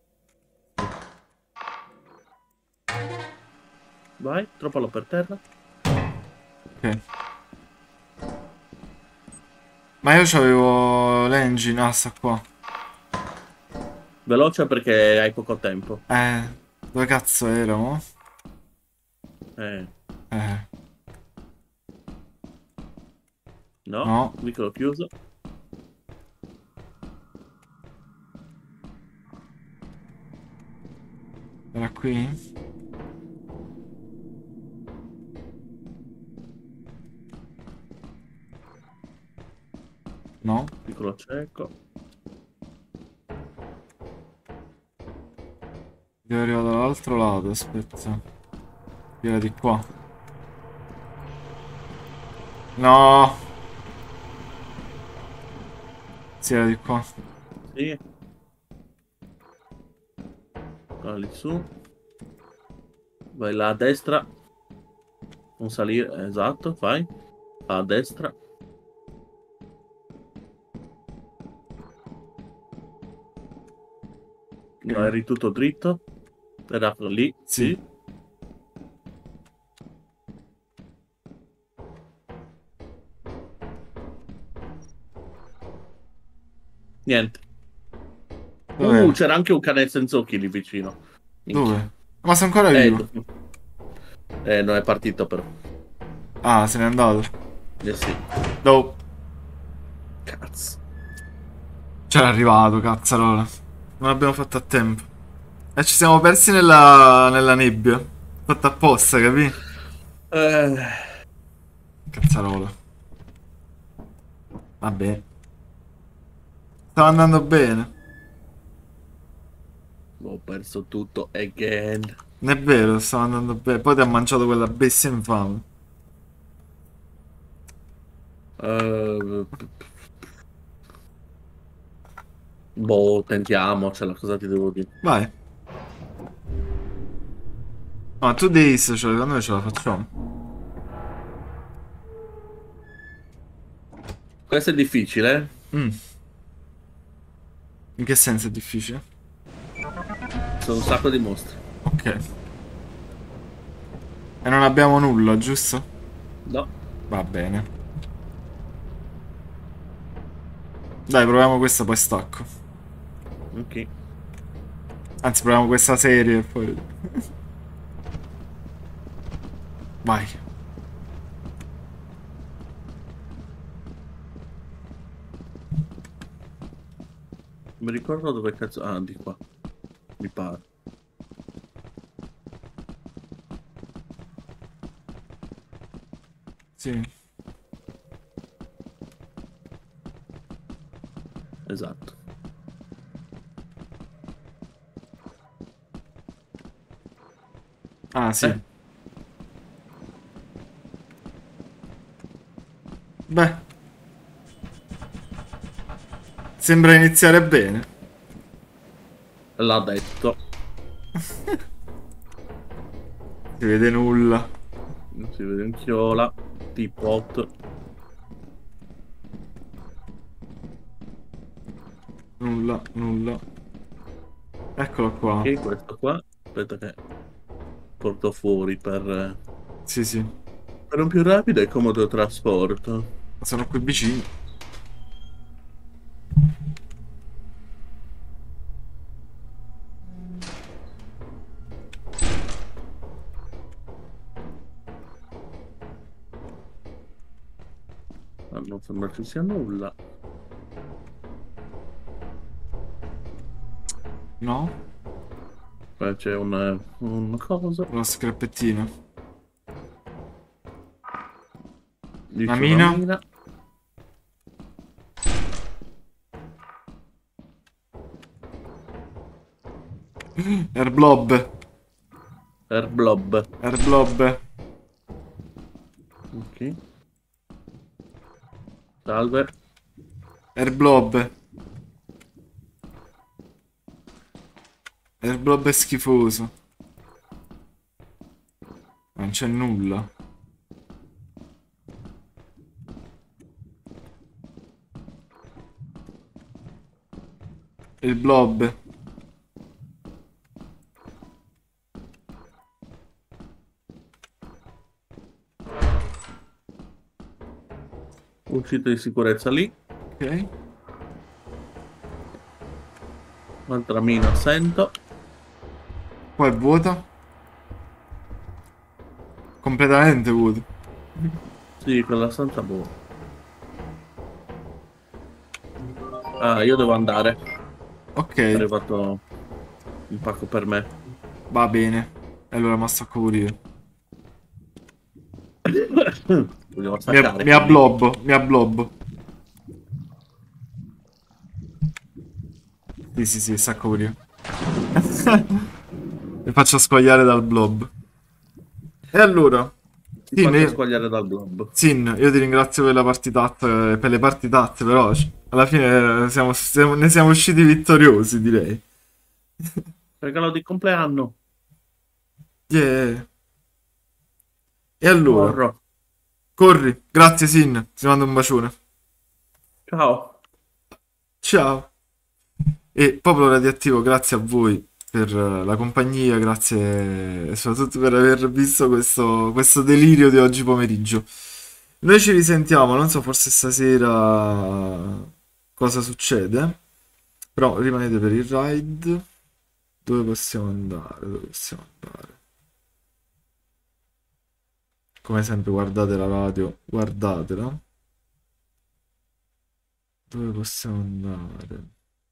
Vai, troppalo per terra. Ok. Ma io c'avevo l'engine, ah, sta qua. Veloce perché hai poco tempo. Dove cazzo erano? Eh. Eh. No, No. vicolo chiuso. Era qui? No. Vicolo cieco. Devo arrivare dall'altro lato, aspetta. Era di qua. No. Sì, era di qua. Sì. Lì su. Vai là a destra. Non salire, esatto, fai. A destra. No, eri tutto dritto. Era lì, Sì. sì. Niente. Dov'è? C'era anche un cane senza occhi lì vicino. Minchia. Dove? Ma sei ancora vivo? Non è partito però. Ah, se n'è andato. Sì. No. Cazzo. C'era arrivato, cazzarola. Non abbiamo fatto a tempo. E ci siamo persi nella nebbia. Fatto apposta, capì? Cazzarola. Vabbè. Stava andando bene. Ho perso tutto again. Non è vero, stava andando bene. Poi ti ha mangiato quella bestia infame. Boh, tentiamocela, cosa ti devo dire? Vai. Ma tu Days, cioè, secondo me ce la facciamo. Questo è difficile, Mm. In che senso è difficile? Sono un sacco di mostri. Ok. E non abbiamo nulla, giusto? No. Va bene. Dai, proviamo questa, poi stacco. Ok. Anzi, proviamo questa serie e poi... Vai. Mi ricordo dove cazzo... Ah, di qua. Mi pare. Sì. Esatto. Ah, sì. Beh. Sembra iniziare bene. L'ha detto. Si vede nulla. Non si vede un chiola. Teapot. Nulla, nulla. Eccolo qua. Ok, questo qua. Aspetta che porto fuori per... Sì, sì. Per un più rapido e comodo trasporto. Sono qui vicino. Ma non sembra ci sia nulla. No? Qua c'è una cosa. Uno scrappettino. Dice Una mina. mina. Airblob. Airblob. Airblob. Ok. Salve. Airblob. Airblob è schifoso. Non c'è nulla. Il blob. Uscita di sicurezza lì. Ok. Un'altra mina sento. Qua è vuoto. completamente vuoto. Sì, quella stanza buona. Ah, io devo andare. Ok, È arrivato il pacco per me. va bene. E allora mi stacco pure io. Vogliamo staccare, Mi quindi. ablobbo, mi ablobbo. Sì, sì, sì, stacco pure io. Mi faccio squagliare dal blob. E allora, Ti Sin, faccio io, squagliare dal globo. Sin, io ti ringrazio per la partitazza, per le partitazze, però alla fine ne siamo usciti vittoriosi, direi. Regalo di compleanno. Yeah. E allora, Corro. corri. Grazie, Sin. Ti mando un bacione. Ciao. Ciao. E Popolo Radioattivo, grazie a voi per la compagnia, grazie soprattutto per aver visto questo delirio di oggi pomeriggio. Noi ci risentiamo, non so, forse stasera cosa succede, però rimanete per il ride. Dove possiamo andare? Dove possiamo andare? Come sempre guardate la radio, guardatela. Dove possiamo andare?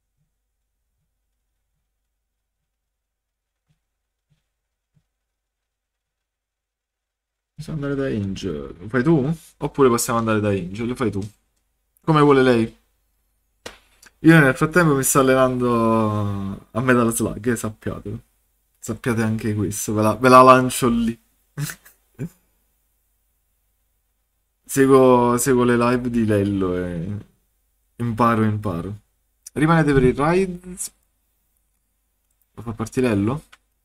Possiamo andare da Angel. Lo fai tu? Oppure possiamo andare da Angel? Lo fai tu? Come vuole lei? Io nel frattempo mi sto allenando a Metal Slug, sappiatelo. Sappiate anche questo, ve la lancio lì. Seguo le live di Lello e imparo. Rimanete per il ride. Lo fa partire Lello?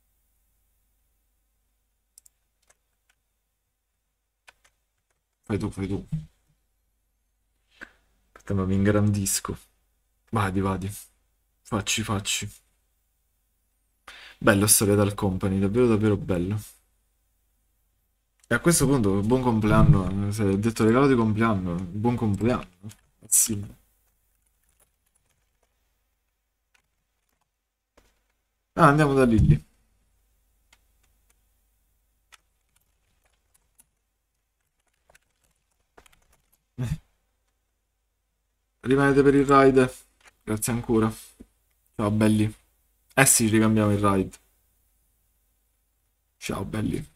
Fai tu. Aspetta, ma mi ingrandisco. Vadi. Facci. Bello Storia dal Company, davvero bello. E a questo punto, buon compleanno. Se ho detto regalo di compleanno, buon compleanno. Sì. Ah, andiamo da Lilly. Rimanete per il ride. Grazie ancora. Ciao belli. Eh sì, ricambiamo il ride. Ciao belli.